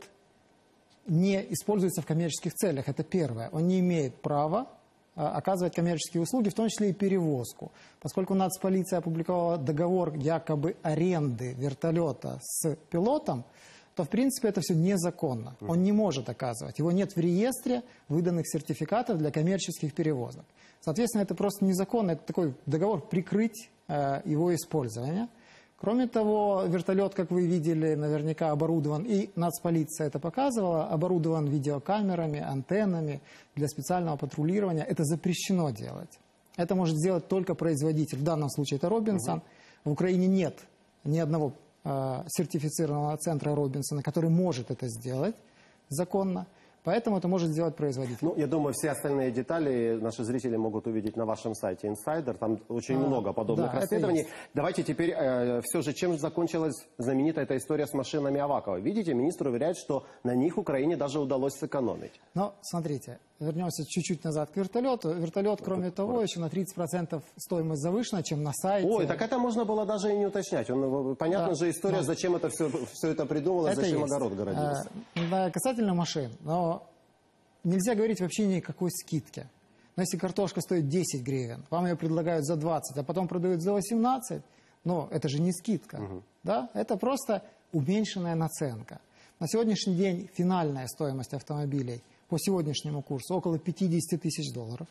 не используется в коммерческих целях. Это первое. Он не имеет права оказывать коммерческие услуги, в том числе и перевозку. Поскольку нацполиция опубликовала договор якобы аренды вертолета с пилотом, то, в принципе, это все незаконно. Он не может оказывать. Его нет в реестре выданных сертификатов для коммерческих перевозок. Соответственно, это просто незаконно. Это такой договор прикрыть э, его использование. Кроме того, вертолет, как вы видели, наверняка оборудован, и нацполиция это показывала, оборудован видеокамерами, антеннами для специального патрулирования. Это запрещено делать. Это может сделать только производитель. В данном случае это Робинсон. Угу. В Украине нет ни одного э, сертифицированного центра Робинсона, который может это сделать законно. Поэтому это может сделать производитель. Ну, я думаю, все остальные детали наши зрители могут увидеть на вашем сайте Insider. Там очень а, много подобных да, расследований. Давайте теперь э, все же, чем закончилась знаменитая эта история с машинами Авакова. Видите, министр уверяет, что на них Украине даже удалось сэкономить. Но, смотрите, вернемся чуть-чуть назад к вертолету. Вертолет, кроме того, еще на тридцать процентов стоимость завышена, чем на сайте. Ой, так это можно было даже и не уточнять. Он, понятно Да, же история, но- зачем это все, все это придумалось, Это зачем есть. огород городился. Э, да, касательно машин, но нельзя говорить вообще ни о какой скидке. Но если картошка стоит десять гривен, вам ее предлагают за двадцать, а потом продают за восемнадцать, ну, это же не скидка. Да? Это просто уменьшенная наценка. На сегодняшний день финальная стоимость автомобилей по сегодняшнему курсу около пятьдесят тысяч долларов.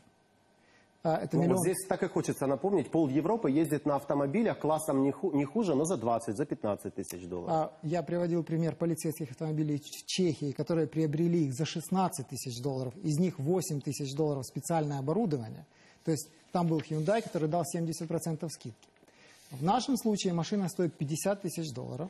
А, Это Ну, миллион... вот здесь так и хочется напомнить, пол Европы ездит на автомобилях классом не, ху- не хуже, но за двадцать, за пятнадцать тысяч долларов. А, Я приводил пример полицейских автомобилей в Чехии, которые приобрели их за шестнадцать тысяч долларов. Из них восемь тысяч долларов специальное оборудование. То есть там был Hyundai, который дал семьдесят процентов скидки. В нашем случае машина стоит пятьдесят тысяч долларов.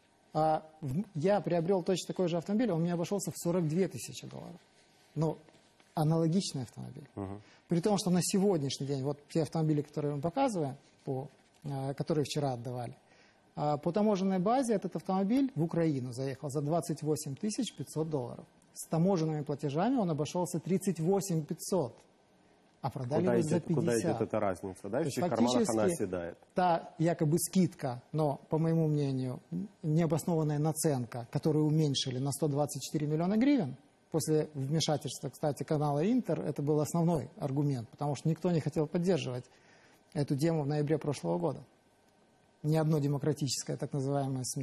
А в- я приобрел точно такой же автомобиль, он мне обошелся в сорок две тысячи долларов. Ну, аналогичный автомобиль. При том, что на сегодняшний день, вот те автомобили, которые мы показываем, по, э, которые вчера отдавали, а по таможенной базе этот автомобиль в Украину заехал за двадцать восемь тысяч пятьсот долларов. С таможенными платежами он обошелся тридцать восемь тысяч пятьсот, а продали Куда его за идет, куда пятьдесят. идет эта разница? Да? То В есть чьих карманах она фактически оседает? Та якобы скидка, но, по моему мнению, необоснованная наценка, которую уменьшили на сто двадцать четыре миллиона гривен, после вмешательства, кстати, канала Интер, это был основной аргумент, потому что никто не хотел поддерживать эту тему в ноябре прошлого года. Ни одно демократическое, так называемое СМИ.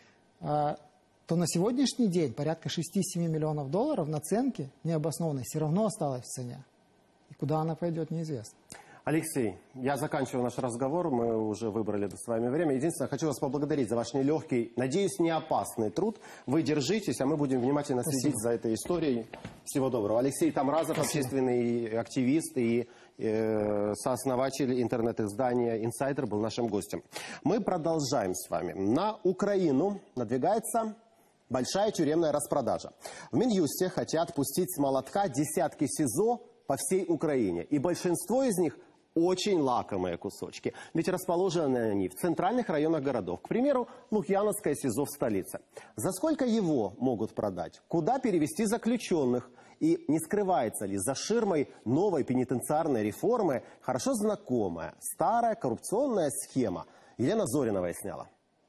А, то на сегодняшний день порядка шесть-семь миллионов долларов наценки необоснованной все равно осталось в цене. И куда она пойдет, неизвестно. Алексей, я заканчиваю наш разговор, мы уже выбрали с вами время. Единственное, хочу вас поблагодарить за ваш нелегкий, надеюсь, не опасный труд. Вы держитесь, а мы будем внимательно Спасибо. следить за этой историей. Всего доброго. Алексей Тамразов, Спасибо. общественный активист и э, сооснователь интернет-издания «Инсайдер», был нашим гостем. Мы продолжаем с вами. На Украину надвигается большая тюремная распродажа. В Минюсте хотят пустить с молотка десятки СИЗО по всей Украине. И большинство из них очень лакомые кусочки. Ведь расположены они в центральных районах городов. К примеру, Лукьяновское СИЗО в столице. За сколько его могут продать? Куда перевести заключенных? И не скрывается ли за ширмой новой пенитенциарной реформы хорошо знакомая старая коррупционная схема? Елена Зорина выясняла.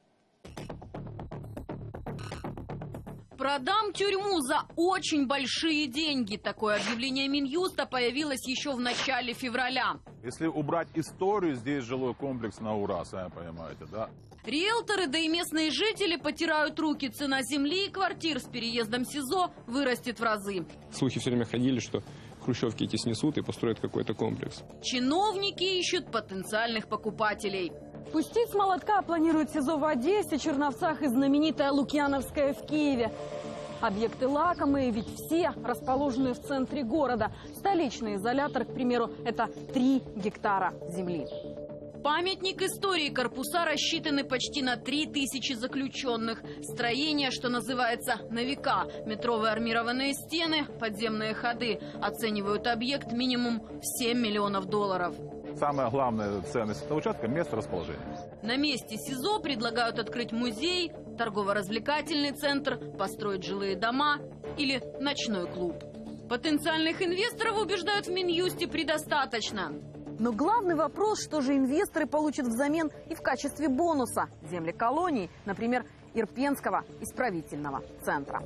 Продам тюрьму за очень большие деньги. Такое объявление Минюста появилось еще в начале февраля. Если убрать историю, здесь жилой комплекс на ура, сами понимаете, да? Риэлторы, да и местные жители потирают руки. Цена земли и квартир с переездом СИЗО вырастет в разы. Слухи все время ходили, что хрущевки эти снесут и построят какой-то комплекс. Чиновники ищут потенциальных покупателей. Пустить с молотка планируют СИЗО в Одессе, Черновцах и знаменитая Лукьяновская в Киеве. Объекты лакомые, ведь все расположены в центре города. Столичный изолятор, к примеру, это три гектара земли. Памятник истории. Корпуса рассчитаны почти на три тысячи заключенных. Строение, что называется, на века. Метровые армированные стены, подземные ходы. Оценивают объект минимум в семь миллионов долларов. Самая главная ценность этого участка – место расположения. На месте СИЗО предлагают открыть музей, торгово-развлекательный центр, построить жилые дома или ночной клуб. Потенциальных инвесторов, убеждают в Минюсте, предостаточно. Но главный вопрос, что же инвесторы получат взамен и в качестве бонуса. Земли колоний, например, Ирпенского исправительного центра.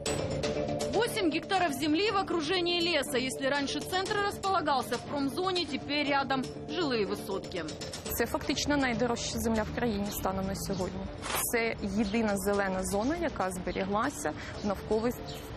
восемь гектаров земли в окружении леса. Если раньше центр располагался в промзоні, теперь рядом жилые висотки. Це фактично найдорожча земля в країні станом на сьогодні. Це єдина зелена зона, яка зберіглася в навколо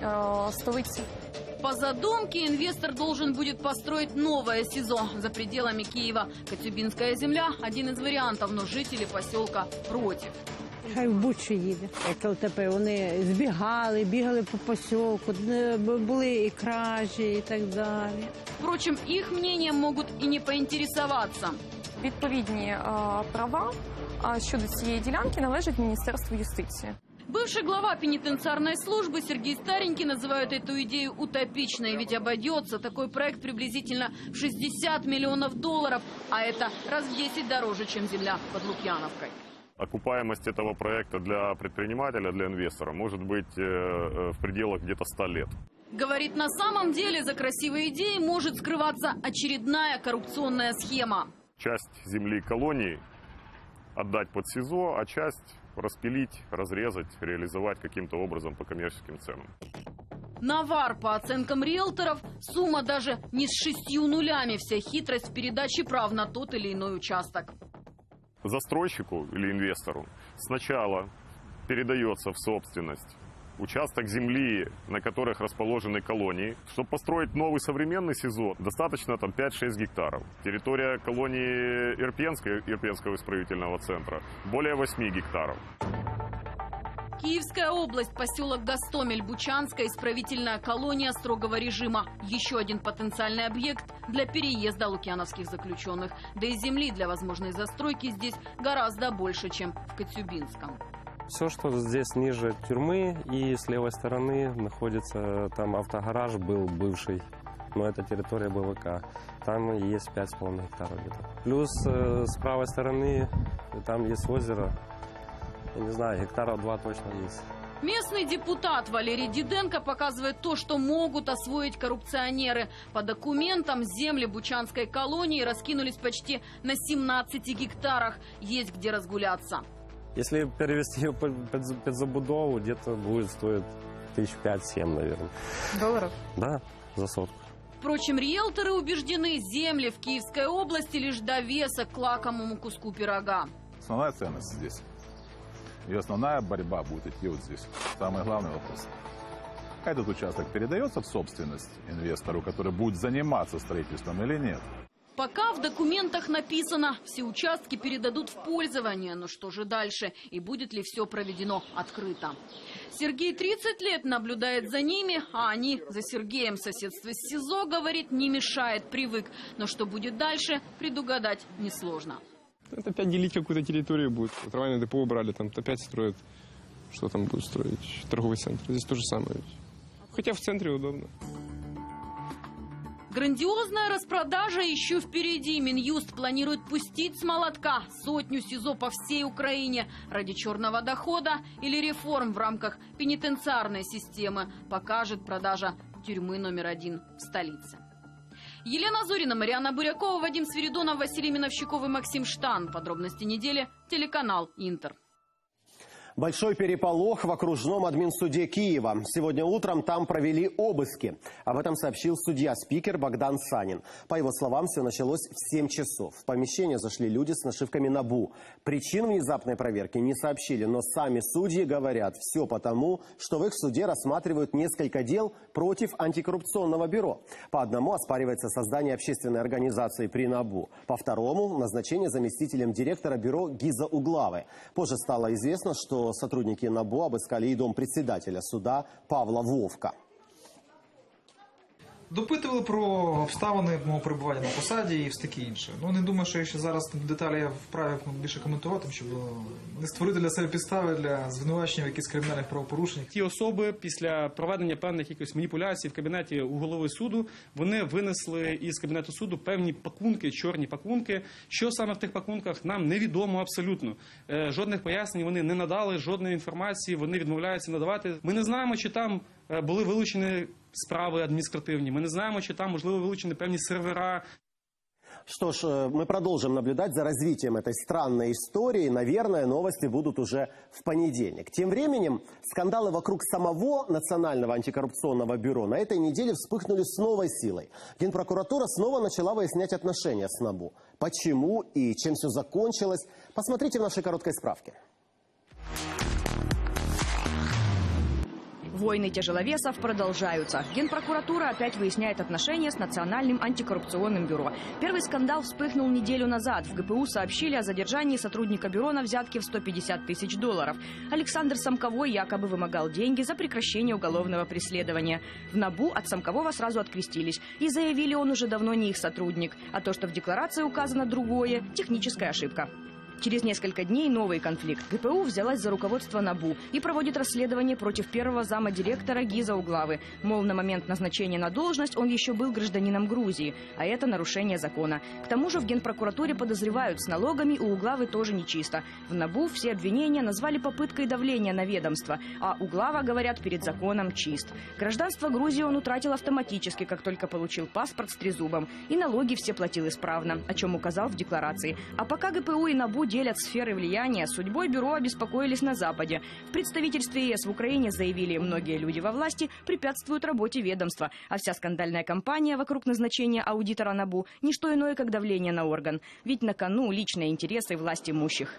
е, столиці. По задумке, инвестор должен будет построить новое СИЗО за пределами Киева. Коцюбинская земля – один из вариантов, но жители поселка против. Хай в Бучу їде, як ЛТП. Вони збігали, бігали по поселку, були і кражі, і так далі. Впрочем, их мнением могут и не поинтересоваться. Відповідні е, права е, щодо цієї ділянки належать Міністерству юстиції. Бывший глава пенитенциарной службы Сергей Старенький называет эту идею утопичной, ведь обойдется такой проект приблизительно в шестьдесят миллионов долларов, а это раз в десять дороже, чем земля под Лукьяновкой. Окупаемость этого проекта для предпринимателя, для инвестора может быть в пределах где-то ста лет. Говорит, на самом деле за красивой идеей может скрываться очередная коррупционная схема. Часть земли колонии отдать под СИЗО, а часть распилить, разрезать, реализовать каким-то образом по коммерческим ценам. Навар, по оценкам риэлторов, сумма даже не с шестью нулями. Вся хитрость в передаче прав на тот или иной участок. Застройщику или инвестору сначала передается в собственность участок земли, на которых расположены колонии. Чтобы построить новый современный СИЗО, достаточно там пять-шесть гектаров. Территория колонии Ирпенской, Ирпенского исправительного центра, более восьми гектаров. Киевская область, поселок Гостомель, Бучанская исправительная колония строгого режима. Еще один потенциальный объект для переезда лукьяновских заключенных. Да и земли для возможной застройки здесь гораздо больше, чем в Коцюбинском. Все, что здесь ниже тюрьмы, и с левой стороны находится там автогараж был бывший, но это территория БВК. Там есть пять с половиной гектаров где-то. Плюс э, с правой стороны там есть озеро, я не знаю, гектаров два точно есть. Местный депутат Валерий Диденко показывает то, что могут освоить коррупционеры. По документам земли Бучанской колонии раскинулись почти на семнадцати гектарах. Есть где разгуляться. Если перевести ее под, под, под забудову, где-то будет стоить тысяч пять-семь, наверное. Долларов? Да, за сотку. Впрочем, риэлторы убеждены, земли в Киевской области лишь довесок к лакомому куску пирога. Основная ценность здесь. И основная борьба будет идти вот здесь. Самый главный вопрос. Этот участок передается в собственность инвестору, который будет заниматься строительством, или нет? Пока в документах написано, все участки передадут в пользование. Но что же дальше? И будет ли все проведено открыто? Сергей тридцать лет наблюдает за ними, а они за Сергеем. Соседство с СИЗО, говорит, не мешает, привык. Но что будет дальше, предугадать несложно. Это опять делить какую-то территорию будет. Трамвайное депо убрали, там опять строят. Что там будут строить? Торговый центр. Здесь то же самое. Хотя в центре удобно. Грандиозная распродажа еще впереди. Минюст планирует пустить с молотка сотню СИЗО по всей Украине ради черного дохода или реформ в рамках пенитенциарной системы, покажет продажа тюрьмы номер один в столице. Елена Зорина, Марианна Бурякова, Вадим Свиридонов, Василий Миновщиков и Максим Штан. Подробности недели. Телеканал Интер. Большой переполох в окружном админсуде Киева. Сегодня утром там провели обыски. Об этом сообщил судья-спикер Богдан Санин. По его словам, все началось в семь часов. В помещение зашли люди с нашивками НАБУ. Причин внезапной проверки не сообщили, но сами судьи говорят, все потому, что в их суде рассматривают несколько дел против антикоррупционного бюро. По одному оспаривается создание общественной организации при НАБУ. По второму – назначение заместителем директора бюро Гиза Углавы. Позже стало известно, что сотрудники НАБУ обыскали и дом председателя суда Павла Вовка. Допитували про обставини мого перебування на посаді і все таке інше. Ну, не думаю, що ще зараз деталі я вправі більше коментувати, щоб не створити для себе підстави для звинувачення в якихось кримінальних правопорушеннях. Ті особи після проведення певних якихось маніпуляцій в кабінеті у голови суду, вони винесли із кабінету суду певні пакунки, чорні пакунки. Що саме в тих пакунках, нам невідомо абсолютно. Жодних пояснень вони не надали, жодної інформації вони відмовляються надавати. Ми не знаємо, чи там були вилучені справи административные. Мы не знаем, чи там, можливо, вилучені певні сервера. Что ж, мы продолжим наблюдать за развитием этой странной истории. Наверное, новости будут уже в понедельник. Тем временем, скандалы вокруг самого Национального антикоррупционного бюро на этой неделе вспыхнули с новой силой. Генпрокуратура снова начала выяснять отношения с НАБУ. Почему и чем все закончилось, посмотрите в нашей короткой справке. Войны тяжеловесов продолжаются. Генпрокуратура опять выясняет отношения с Национальным антикоррупционным бюро. Первый скандал вспыхнул неделю назад. В ГПУ сообщили о задержании сотрудника бюро на взятке в сто пятьдесят тысяч долларов. Александр Самковой якобы вымогал деньги за прекращение уголовного преследования. В НАБУ от Самкового сразу открестились и заявили, он уже давно не их сотрудник. А то, что в декларации указано другое – техническая ошибка. Через несколько дней новый конфликт. ГПУ взялась за руководство НАБУ и проводит расследование против первого зама директора Гиза Углавы. Мол, на момент назначения на должность он еще был гражданином Грузии, а это нарушение закона. К тому же в Генпрокуратуре подозревают, с налогами у Углавы тоже нечисто. В НАБУ все обвинения назвали попыткой давления на ведомство, а Углава, говорят, перед законом чист. Гражданство Грузии он утратил автоматически, как только получил паспорт с трезубом. И налоги все платил исправно, о чем указал в декларации. А пока ГПУ и НАБУ делят сферы влияния, судьбой бюро обеспокоились на Западе. В представительстве ЕС в Украине заявили, многие люди во власти препятствуют работе ведомства. А вся скандальная кампания вокруг назначения аудитора НАБУ – не что иное, как давление на орган. Ведь на кону личные интересы власть имущих.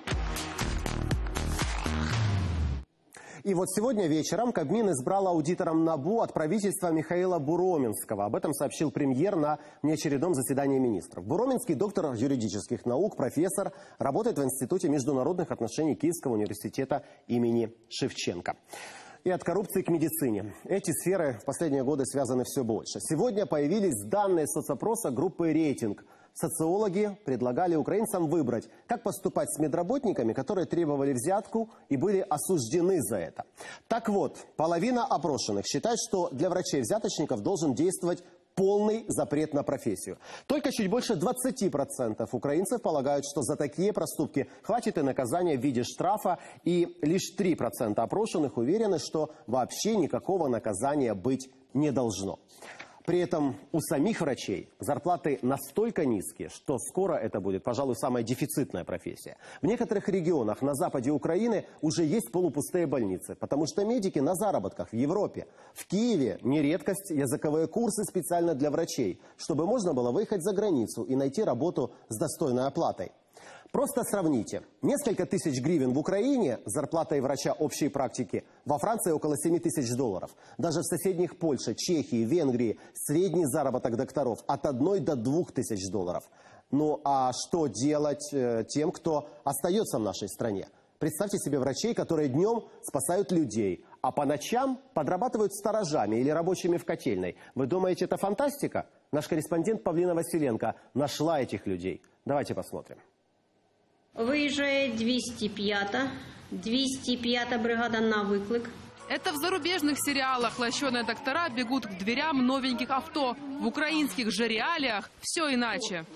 И вот сегодня вечером Кабмин избрал аудитором НАБУ от правительства Михаила Буроменского. Об этом сообщил премьер на внеочередном заседании министров. Буроменский – доктор юридических наук, профессор, работает в Институте международных отношений Киевского университета имени Шевченко. И от коррупции к медицине. Эти сферы в последние годы связаны все больше. Сегодня появились данные соцопроса группы «Рейтинг». Социологи предлагали украинцам выбрать, как поступать с медработниками, которые требовали взятку и были осуждены за это. Так вот, половина опрошенных считает, что для врачей-взяточников должен действовать полный запрет на профессию. Только чуть больше двадцати процентов украинцев полагают, что за такие проступки хватит и наказания в виде штрафа, и лишь три процента опрошенных уверены, что вообще никакого наказания быть не должно. При этом у самих врачей зарплаты настолько низкие, что скоро это будет, пожалуй, самая дефицитная профессия. В некоторых регионах на западе Украины уже есть полупустые больницы, потому что медики на заработках в Европе. В Киеве не редкость языковые курсы специально для врачей, чтобы можно было выехать за границу и найти работу с достойной оплатой. Просто сравните. Несколько тысяч гривен в Украине с зарплатой врача общей практики, во Франции около семи тысяч долларов. Даже в соседних Польше, Чехии, Венгрии средний заработок докторов от одной до двух тысяч долларов. Ну а что делать э, тем, кто остается в нашей стране? Представьте себе врачей, которые днем спасают людей, а по ночам подрабатывают сторожами или рабочими в котельной. Вы думаете, это фантастика? Наш корреспондент Павлина Василенко нашла этих людей. Давайте посмотрим. Виїжджає двісті п'ята, двісті п'ята бригада на виклик. Это в зарубежных сериалах лощеные доктора бегут к дверям новеньких авто. В украинских же реалиях все иначе.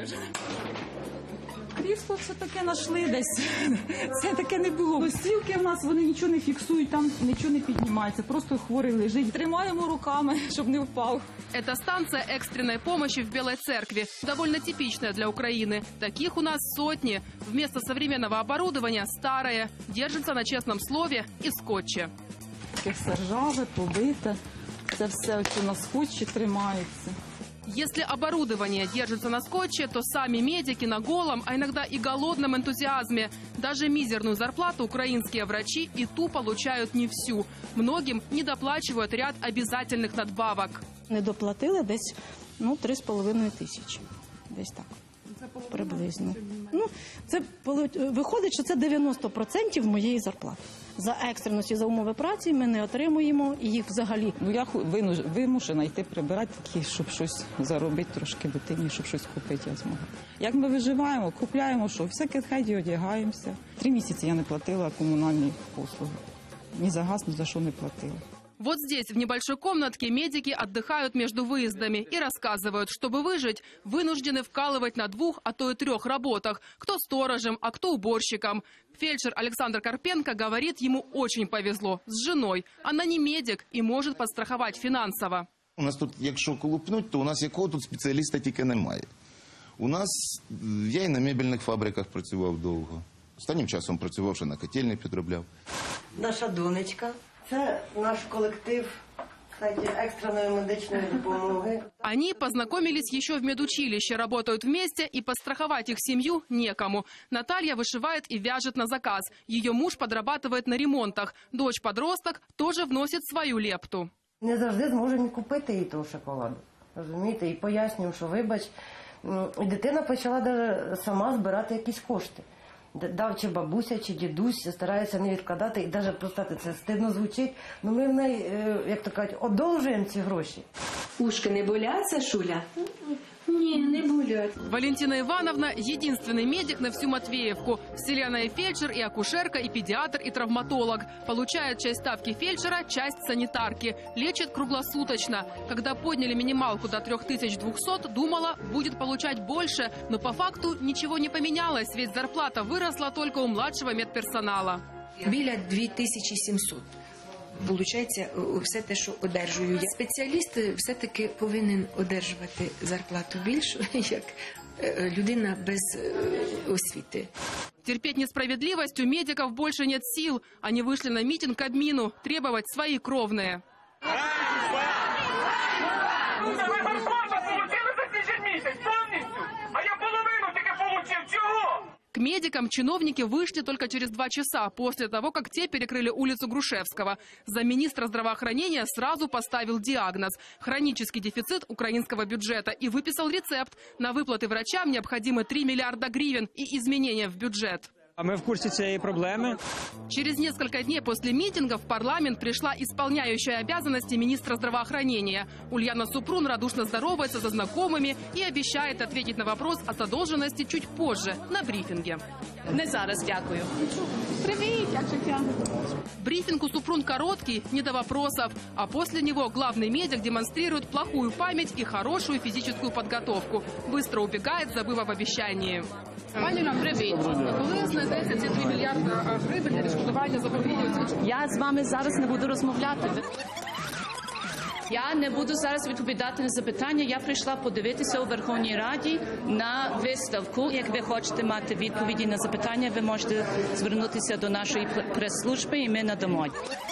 Крісло все-таки знайшли десь. Це таке не було. Стрілки в нас, вони нічого не фіксують, там нічого не піднімається. Просто хворий лежить. Тримаємо руками, щоб не впав. Это станция экстренной помощи в Белой Церкви. Довольно типичная для Украины. Таких у нас сотни. Вместо современного оборудования старое. Держится на честном слове и скотче. Таке все ржаве, побите. Це все ось на скотчі тримається. Если оборудование держится на скотче, то сами медики на голом, а иногда и голодном энтузиазме. Даже мизерную зарплату украинские врачи и ту получают не всю. Многим недоплачивают ряд обязательных надбавок. Не доплатили десь, ну, три з половиною тисячі. Десь так. Приблизно. Ну, це виходить, що це дев'яносто відсотків моєї зарплати. За екстреності, за умови праці ми не отримуємо і їх взагалі. Ну, я вимушена йти прибирати такі, щоб щось заробити трошки дитині, щоб щось купити я змогла. Як ми виживаємо, купляємо, що в секонд-хенді одягаємося. Три місяці я не платила комунальні послуги. Ні за газ, ні за що не платила. Вот здесь, в небольшой комнатке, медики отдыхают между выездами и рассказывают, чтобы выжить, вынуждены вкалывать на двух, а то и трех работах. Кто сторожем, а кто уборщиком. Фельдшер Александр Карпенко говорит, ему очень повезло с женой. Она не медик и может подстраховать финансово. У нас тут, якщо колупнуть, то у нас якого тут спеціаліста тільки немає. У нас, я і на мебельних фабриках працював довго. Останнім часом працював, ще на котельні підробляв. Наша донечка. Це наш колектив, кстати, екстреної медичної допомоги. Они познакомились еще в медучилище, работают вместе, и подстраховать их семью некому. Наталья вышивает и вяжет на заказ. Ее муж подрабатывает на ремонтах. Дочь-подросток тоже вносит свою лепту. Не завжди зможемо купити їй того шоколаду. Розумієте? І пояснюємо, що вибач. І дитина почала навіть сама збирати якісь кошти. Дав чи бабуся, чи дідусь, старається не відкладати. І навіть просто це стидно звучить. Але ми в неї, як то кажуть, одолжуємо ці гроші. Ушки не боляться, Шуля? Ні, не болять. Валентина Ивановна – единственный медик на всю Матвеевку. В селе она и фельдшер, и акушерка, и педиатр, и травматолог. Получает часть ставки фельдшера, часть санитарки. Лечит круглосуточно. Когда подняли минималку до трёх тысяч двухсот, думала, будет получать больше. Но по факту ничего не поменялось, ведь зарплата выросла только у младшего медперсонала. Біля дві тисячі сімсот. Получається, все те, що одержую я. Спеціаліст все-таки повинен одержувати зарплату більшу, як людина без освіти. Терпеть несправедливость у медиков больше нет сил. Они вышли на митинг к Кабмину требовать свои кровные. К медикам чиновники вышли только через два часа после того, как те перекрыли улицу Грушевского. Замминистра здравоохранения сразу поставил диагноз – хронический дефицит украинского бюджета и выписал рецепт. На выплаты врачам необходимы три миллиарда гривен и изменения в бюджет. А мы в курсе цієї проблемы. Через несколько дней после митинга в парламент пришла исполняющая обязанности министра здравоохранения. Ульяна Супрун радушно здоровается со знакомыми и обещает ответить на вопрос о задолженности чуть позже, на брифинге. Не зараз, дякую. Привет, как життя? Брифинг у Супрун короткий, не до вопросов. А после него главный медик демонстрирует плохую память и хорошую физическую подготовку. Быстро убегает, забыв об обещании. Пані нам, привіт. Коли знайдеться ці три мільярди гривень для відшкодування заборгованості? Я з вами зараз не буду розмовляти. Я не буду зараз відповідати на запитання. Я прийшла подивитися у Верховній Раді на виставку. Як ви хочете мати відповіді на запитання, ви можете звернутися до нашої прес-служби і ми надамо.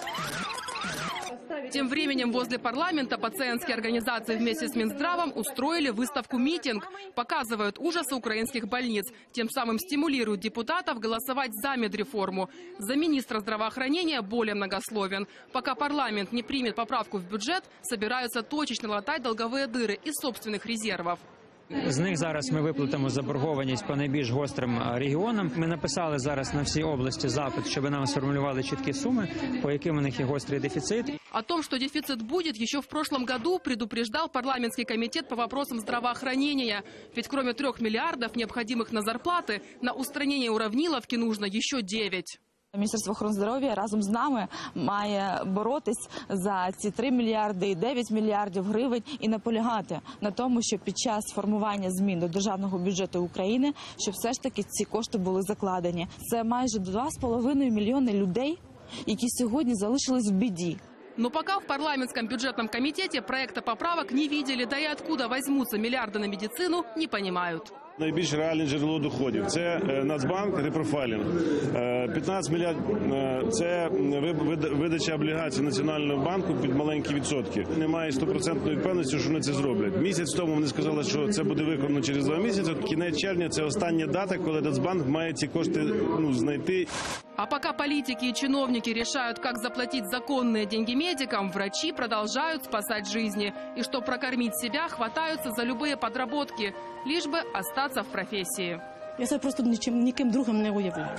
Тем временем возле парламента пациентские организации вместе с Минздравом устроили выставку-митинг. Показывают ужасы украинских больниц. Тем самым стимулируют депутатов голосовать за медреформу. Замминистра здравоохранения более многословен. Пока парламент не примет поправку в бюджет, собираются точечно латать долговые дыры из собственных резервов. З них зараз ми виплатимо заборгованість по найбільш гострим регіонам. Ми написали зараз на всі області запит, щоб нам сформулювали чіткі суми, по яким у них є гострий дефіцит. О том, что дефицит будет, еще в прошлом году предупреждал парламентский комитет по вопросам здравоохранения. Ведь кроме трех миллиардов, необходимых на зарплаты, на устранение уравниловки нужно еще девять. Міністерство охорони здоров'я разом з нами має боротись за ці три мільярди і дев'ять мільярдів гривень і наполягати на тому, щоб під час формування змін до державного бюджету України, щоб все ж таки ці кошти були закладені. Це майже два з половиною мільйони людей, які сьогодні залишились в біді. Но пока в парламентском бюджетном комитете проекта поправок не видели, да и откуда возьмутся миллиарды на медицину, не понимают. Найбільш реальне джерело доходів – це Нацбанк, репрофайлінг. п'ятнадцять мільярдів – це видача облігацій Національного банку під маленькі відсотки. Немає стопроцентної впевненості, що вони це зроблять. Місяць тому вони сказали, що це буде виконано через два місяці. Кінець червня – це остання дата, коли Нацбанк має ці кошти ну, знайти. А пока политики и чиновники решают, как заплатить законные деньги медикам, врачи продолжают спасать жизни. И чтобы прокормить себя, хватаются за любые подработки, лишь бы остаться в профессии. Я себе просто нічим, ніким другим не уявляю.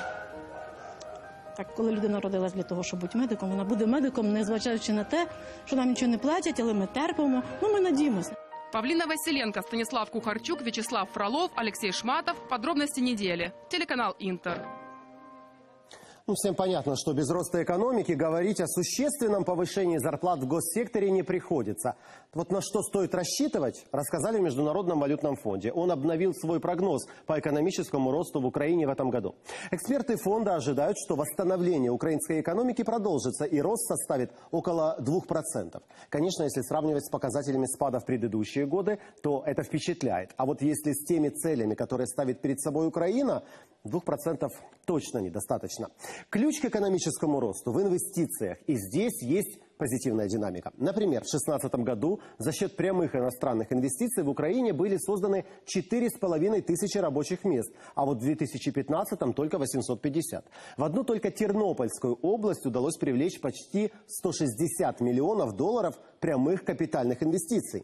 Так, коли людина родилась для того, щоб бути медиком, вона буде медиком, незважаючи на те, що нам нічого не платять, але ми терпимо, ну ми надіємося. Павлина Василенко, Станислав Кухарчук, Вячеслав Фролов, Алексей Шматов. Подробности недели. Телеканал «Интер». Ну, всем понятно, что без роста экономики говорить о существенном повышении зарплат в госсекторе не приходится. Вот на что стоит рассчитывать, рассказали в Международном валютном фонде. Он обновил свой прогноз по экономическому росту в Украине в этом году. Эксперты фонда ожидают, что восстановление украинской экономики продолжится и рост составит около двух процентов. Конечно, если сравнивать с показателями спада в предыдущие годы, то это впечатляет. А вот если с теми целями, которые ставит перед собой Украина, двух процентов точно недостаточно. Ключ к экономическому росту в инвестициях. И здесь есть позитивная динамика. Например, в две тысячи шестнадцатом году за счет прямых иностранных инвестиций в Украине были созданы четыре с половиной тысячи рабочих мест, а вот в две тысячи пятнадцатом только восемьсот пятьдесят. В одну только Тернопольскую область удалось привлечь почти сто шестьдесят миллионов долларов прямых капитальных инвестиций.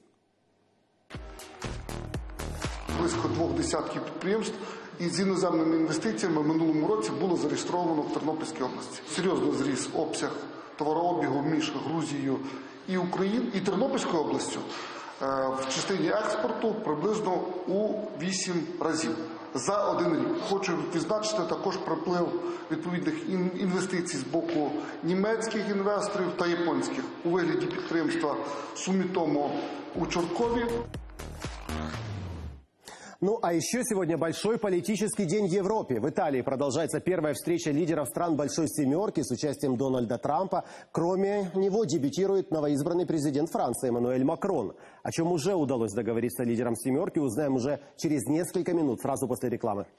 Близько двох десятків підприємств із іноземними інвестиціями в минулому році було зареєстровано в Тернопільській області. Серйозно зріс обсяг товарообігу між Грузією і Україною, і Тернопільською областю. в частині експорту приблизно у вісім разів за один рік. Хочу відзначити також приплив відповідних інвестицій з боку німецьких інвесторів та японських у вигляді підприємства Sumitomo у Чорткові. Ну а еще сегодня большой политический день в Европе. В Италии продолжается первая встреча лидеров стран Большой Семерки с участием Дональда Трампа. Кроме него дебютирует новоизбранный президент Франции Эммануэль Макрон. О чем уже удалось договориться лидерам Семерки, узнаем уже через несколько минут, сразу после рекламы.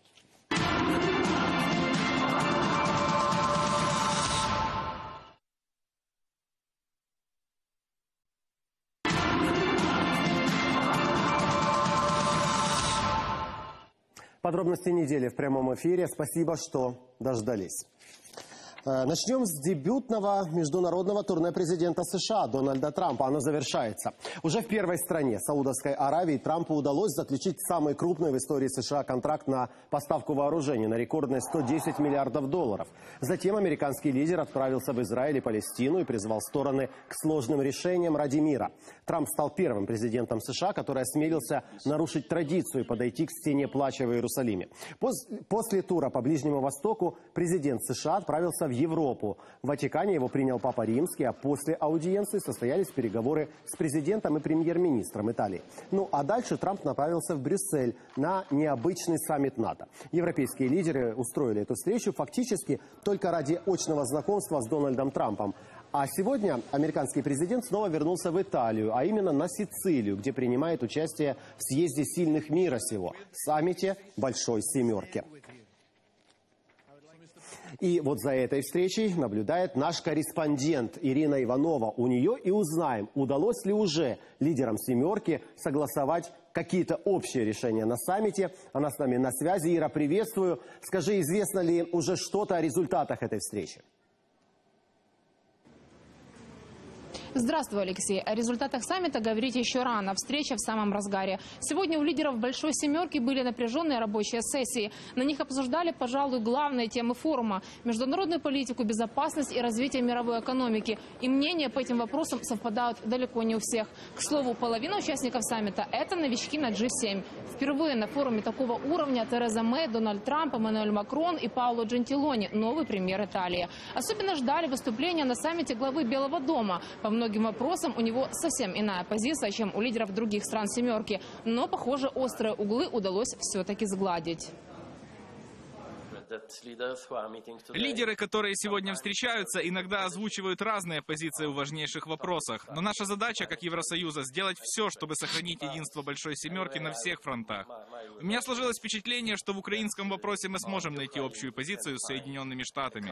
Подробности недели в прямом эфире. Спасибо, что дождались. Начнем с дебютного международного турне президента США Дональда Трампа. Оно завершается. Уже в первой стране, Саудовской Аравии, Трампу удалось заключить самый крупный в истории США контракт на поставку вооружений на рекордные сто десять миллиардов долларов. Затем американский лидер отправился в Израиль и Палестину и призвал стороны к сложным решениям ради мира. Трамп стал первым президентом США, который осмелился нарушить традицию и подойти к стене плача в Иерусалиме. После тура по Ближнему Востоку президент США отправился в Европу. В Ватикане его принял Папа Римский, а после аудиенции состоялись переговоры с президентом и премьер-министром Италии. Ну а дальше Трамп направился в Брюссель на необычный саммит НАТО. Европейские лидеры устроили эту встречу фактически только ради очного знакомства с Дональдом Трампом. А сегодня американский президент снова вернулся в Италию, а именно на Сицилию, где принимает участие в съезде сильных мира сего, саммите Большой Семерки. И вот за этой встречей наблюдает наш корреспондент Ирина Иванова. У нее и узнаем, удалось ли уже лидерам «семерки» согласовать какие-то общие решения на саммите. Она с нами на связи. Ира, приветствую. Скажи, известно ли уже что-то о результатах этой встречи? Здравствуй, Алексей. О результатах саммита говорить еще рано. Встреча в самом разгаре. Сегодня у лидеров Большой Семерки были напряженные рабочие сессии. На них обсуждали, пожалуй, главные темы форума – международную политику, безопасность и развитие мировой экономики. И мнения по этим вопросам совпадают далеко не у всех. К слову, половина участников саммита – это новички на джи семь. Впервые на форуме такого уровня Тереза Мэй, Дональд Трамп, Эммануэль Макрон и Паоло Джентилони – новый премьер Италии. Особенно ждали выступления на саммите главы Белого дома. По многим вопросам у него совсем иная позиция, чем у лидеров других стран «семерки». Но, похоже, острые углы удалось все-таки сгладить. Лидеры, которые сегодня встречаются, иногда озвучивают разные позиции в важнейших вопросах. Но наша задача, как Евросоюза, сделать все, чтобы сохранить единство Большой Семерки на всех фронтах. У меня сложилось впечатление, что в украинском вопросе мы сможем найти общую позицию с Соединенными Штатами.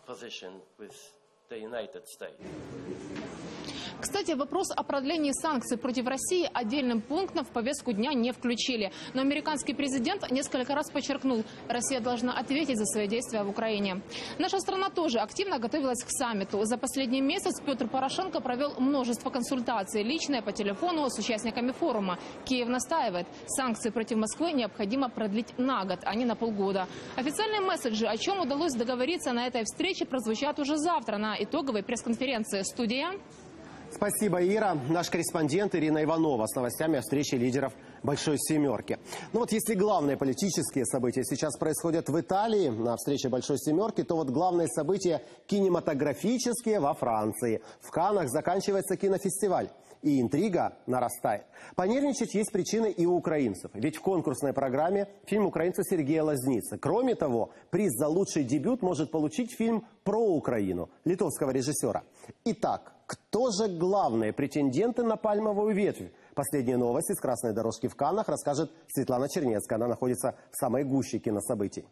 Кстати, вопрос о продлении санкций против России отдельным пунктом в повестку дня не включили. Но американский президент несколько раз подчеркнул, Россия должна ответить за свои действия в Украине. Наша страна тоже активно готовилась к саммиту. За последний месяц Петр Порошенко провел множество консультаций, лично по телефону с участниками форума. Киев настаивает, санкции против Москвы необходимо продлить на год, а не на полгода. Официальные месседжи, о чем удалось договориться на этой встрече, прозвучат уже завтра на итоговой пресс-конференции. Студия. Спасибо, Ира. Наш корреспондент Ирина Иванова с новостями о встрече лидеров Большой Семерки. Ну вот если главные политические события сейчас происходят в Италии на встрече Большой Семерки, то вот главные события кинематографические во Франции. В Каннах заканчивается кинофестиваль. И интрига нарастает. Понервничать есть причины и у украинцев. Ведь в конкурсной программе фильм украинца Сергея Лазницы. Кроме того, приз за лучший дебют может получить фильм про Украину литовского режиссера. Итак, кто же главные претенденты на пальмовую ветвь? Последние новости с красной дорожки в Каннах расскажет Светлана Чернецкая. Она находится в самой гуще кинособытий.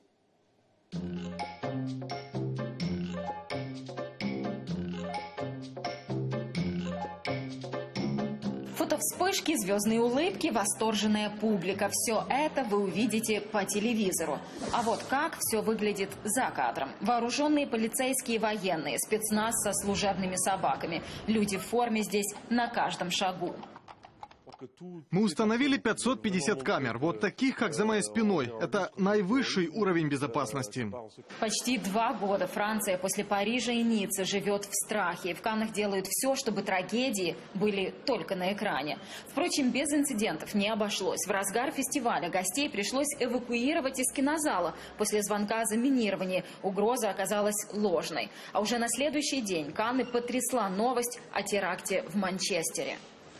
Фотовспышки, звездные улыбки, восторженная публика. Все это вы увидите по телевизору. А вот как все выглядит за кадром. Вооруженные полицейские и военные, спецназ со служебными собаками. Люди в форме здесь на каждом шагу. Мы установили пятьсот пятьдесят камер, вот таких, как за моей спиной. Это наивысший уровень безопасности. Почти два года Франция после Парижа и Ниццы живет в страхе. В Каннах делают все, чтобы трагедии были только на экране. Впрочем, без инцидентов не обошлось. В разгар фестиваля гостей пришлось эвакуировать из кинозала. После звонка о заминировании угроза оказалась ложной. А уже на следующий день Канны потрясла новость о теракте в Манчестере.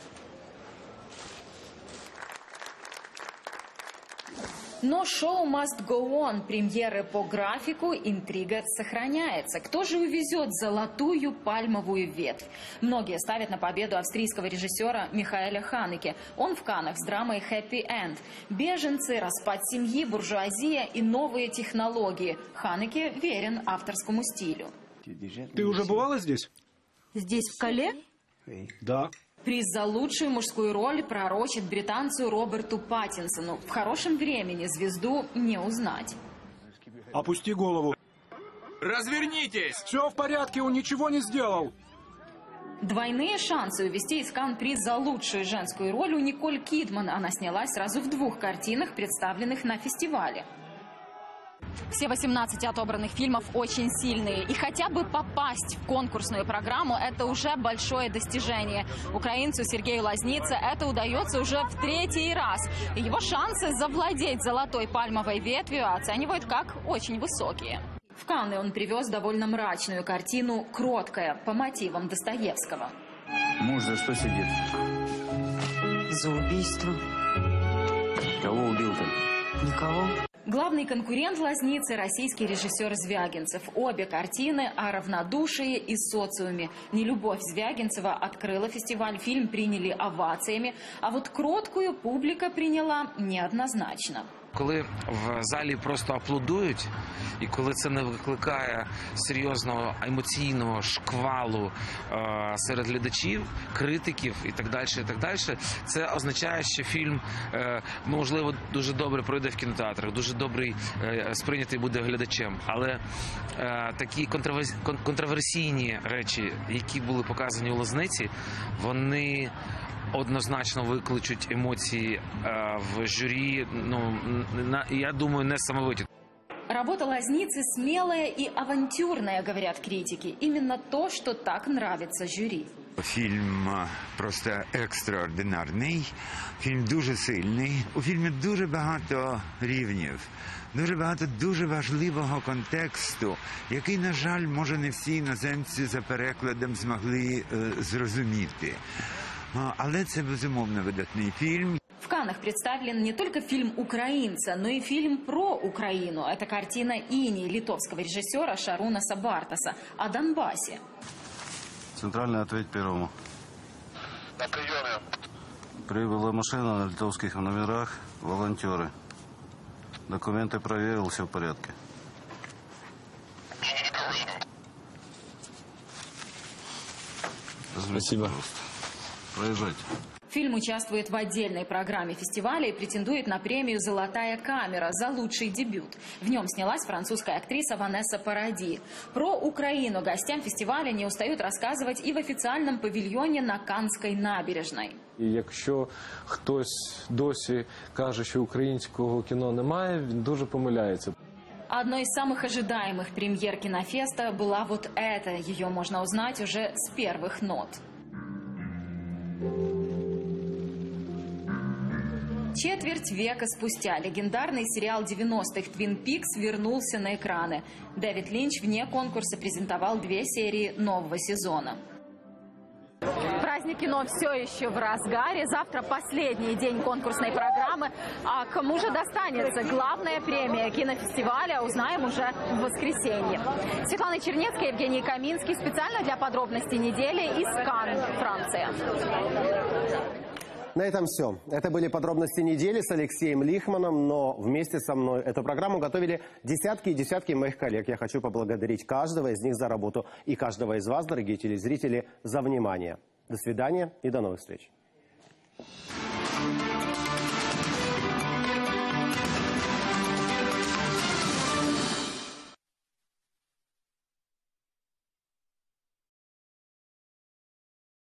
Но шоу must go on. Премьеры по графику, интрига сохраняется. Кто же увезет золотую пальмовую ветвь? Многие ставят на победу австрийского режиссера Михаэля Ханеке. Он в Каннах с драмой «Happy End». Беженцы, распад семьи, буржуазия и новые технологии. Ханеке верен авторскому стилю. Ты уже бывала здесь? Здесь, в Кале? Да. Приз за лучшую мужскую роль пророчит британцу Роберту Паттинсону. В хорошем времени звезду не узнать. Опусти голову. Развернитесь! Все в порядке, он ничего не сделал. Двойные шансы увезти из Канн приз за лучшую женскую роль у Николь Кидман. Она снялась сразу в двух картинах, представленных на фестивале. Все восемнадцать отобранных фильмов очень сильные. И хотя бы попасть в конкурсную программу – это уже большое достижение. Украинцу Сергею Лазнице это удается уже в третий раз. И его шансы завладеть золотой пальмовой ветвью оценивают как очень высокие. В Канны он привез довольно мрачную картину «Кроткая» по мотивам Достоевского. Муж за что сидит? За убийство. Кого убил-то? Никого. Главный конкурент Лазницы – российский режиссер Звягинцев. Обе картины о равнодушии и социуме. «Нелюбовь» Звягинцева открыла фестиваль, фильм приняли овациями, а вот «Кроткую» публика приняла неоднозначно. Коли в залі просто аплодують, і коли це не викликає серйозного емоційного шквалу е, серед глядачів, критиків і так далі, і так далі, це означає, що фільм, е, можливо, дуже добре пройде в кінотеатрах, дуже добре е, сприйнятий буде глядачем. Але е, такі контроверс... контроверсійні речі, які були показані у Лазниці, вони однозначно викличуть емоції э, в жюри, ну, на, я думаю, не самовыйти. Работа Лазницы смелая и авантюрная, говорят критики. Именно то, что так нравится жюри. Фільм просто екстраординарний, фільм дуже сильний. У фільмі дуже багато рівнів, дуже багато дуже важливого контексту, який, на жаль, може не всі іноземці за перекладом змогли е, зрозуміти. Але це, безумовно, видатний фільм. В Каннах представлен не только фильм «Украинца», но и фильм про Украину. Это картина «Иней» литовского режиссера Шарунаса Бартаса о Донбассе. Центральный ответь первому. На приеме. Прибыла машина на литовских номерах, волонтеры. Документы проверил, все в порядке. Спасибо. Проезжайте. Фильм участвует в отдельной программе фестиваля и претендует на премию «Золотая камера» за лучший дебют. В нем снялась французская актриса Ванесса Паради. Про Украину гостям фестиваля не устают рассказывать и в официальном павильоне на Каннській набережной. І якщо хтось досі каже, що українського кіно немає, він дуже помиляється. Одной из самых ожидаемых премьер кинофеста была вот эта. Ее можно узнать уже с первых нот. Четверть века спустя легендарный сериал девяностых «Твин Пикс» вернулся на экраны. Дэвид Линч вне конкурса презентовал две серии нового сезона. Праздник кино все еще в разгаре. Завтра последний день конкурсной программы. А кому же достанется главная премия кинофестиваля, узнаем уже в воскресенье. Светлана Чернецкая, Евгений Каминский. Специально для подробностей недели из Канн, Франция. На этом все. Это были подробности недели с Алексеем Лихманом, но вместе со мной эту программу готовили десятки и десятки моих коллег. Я хочу поблагодарить каждого из них за работу и каждого из вас, дорогие телезрители, за внимание. До свидания и до новых встреч.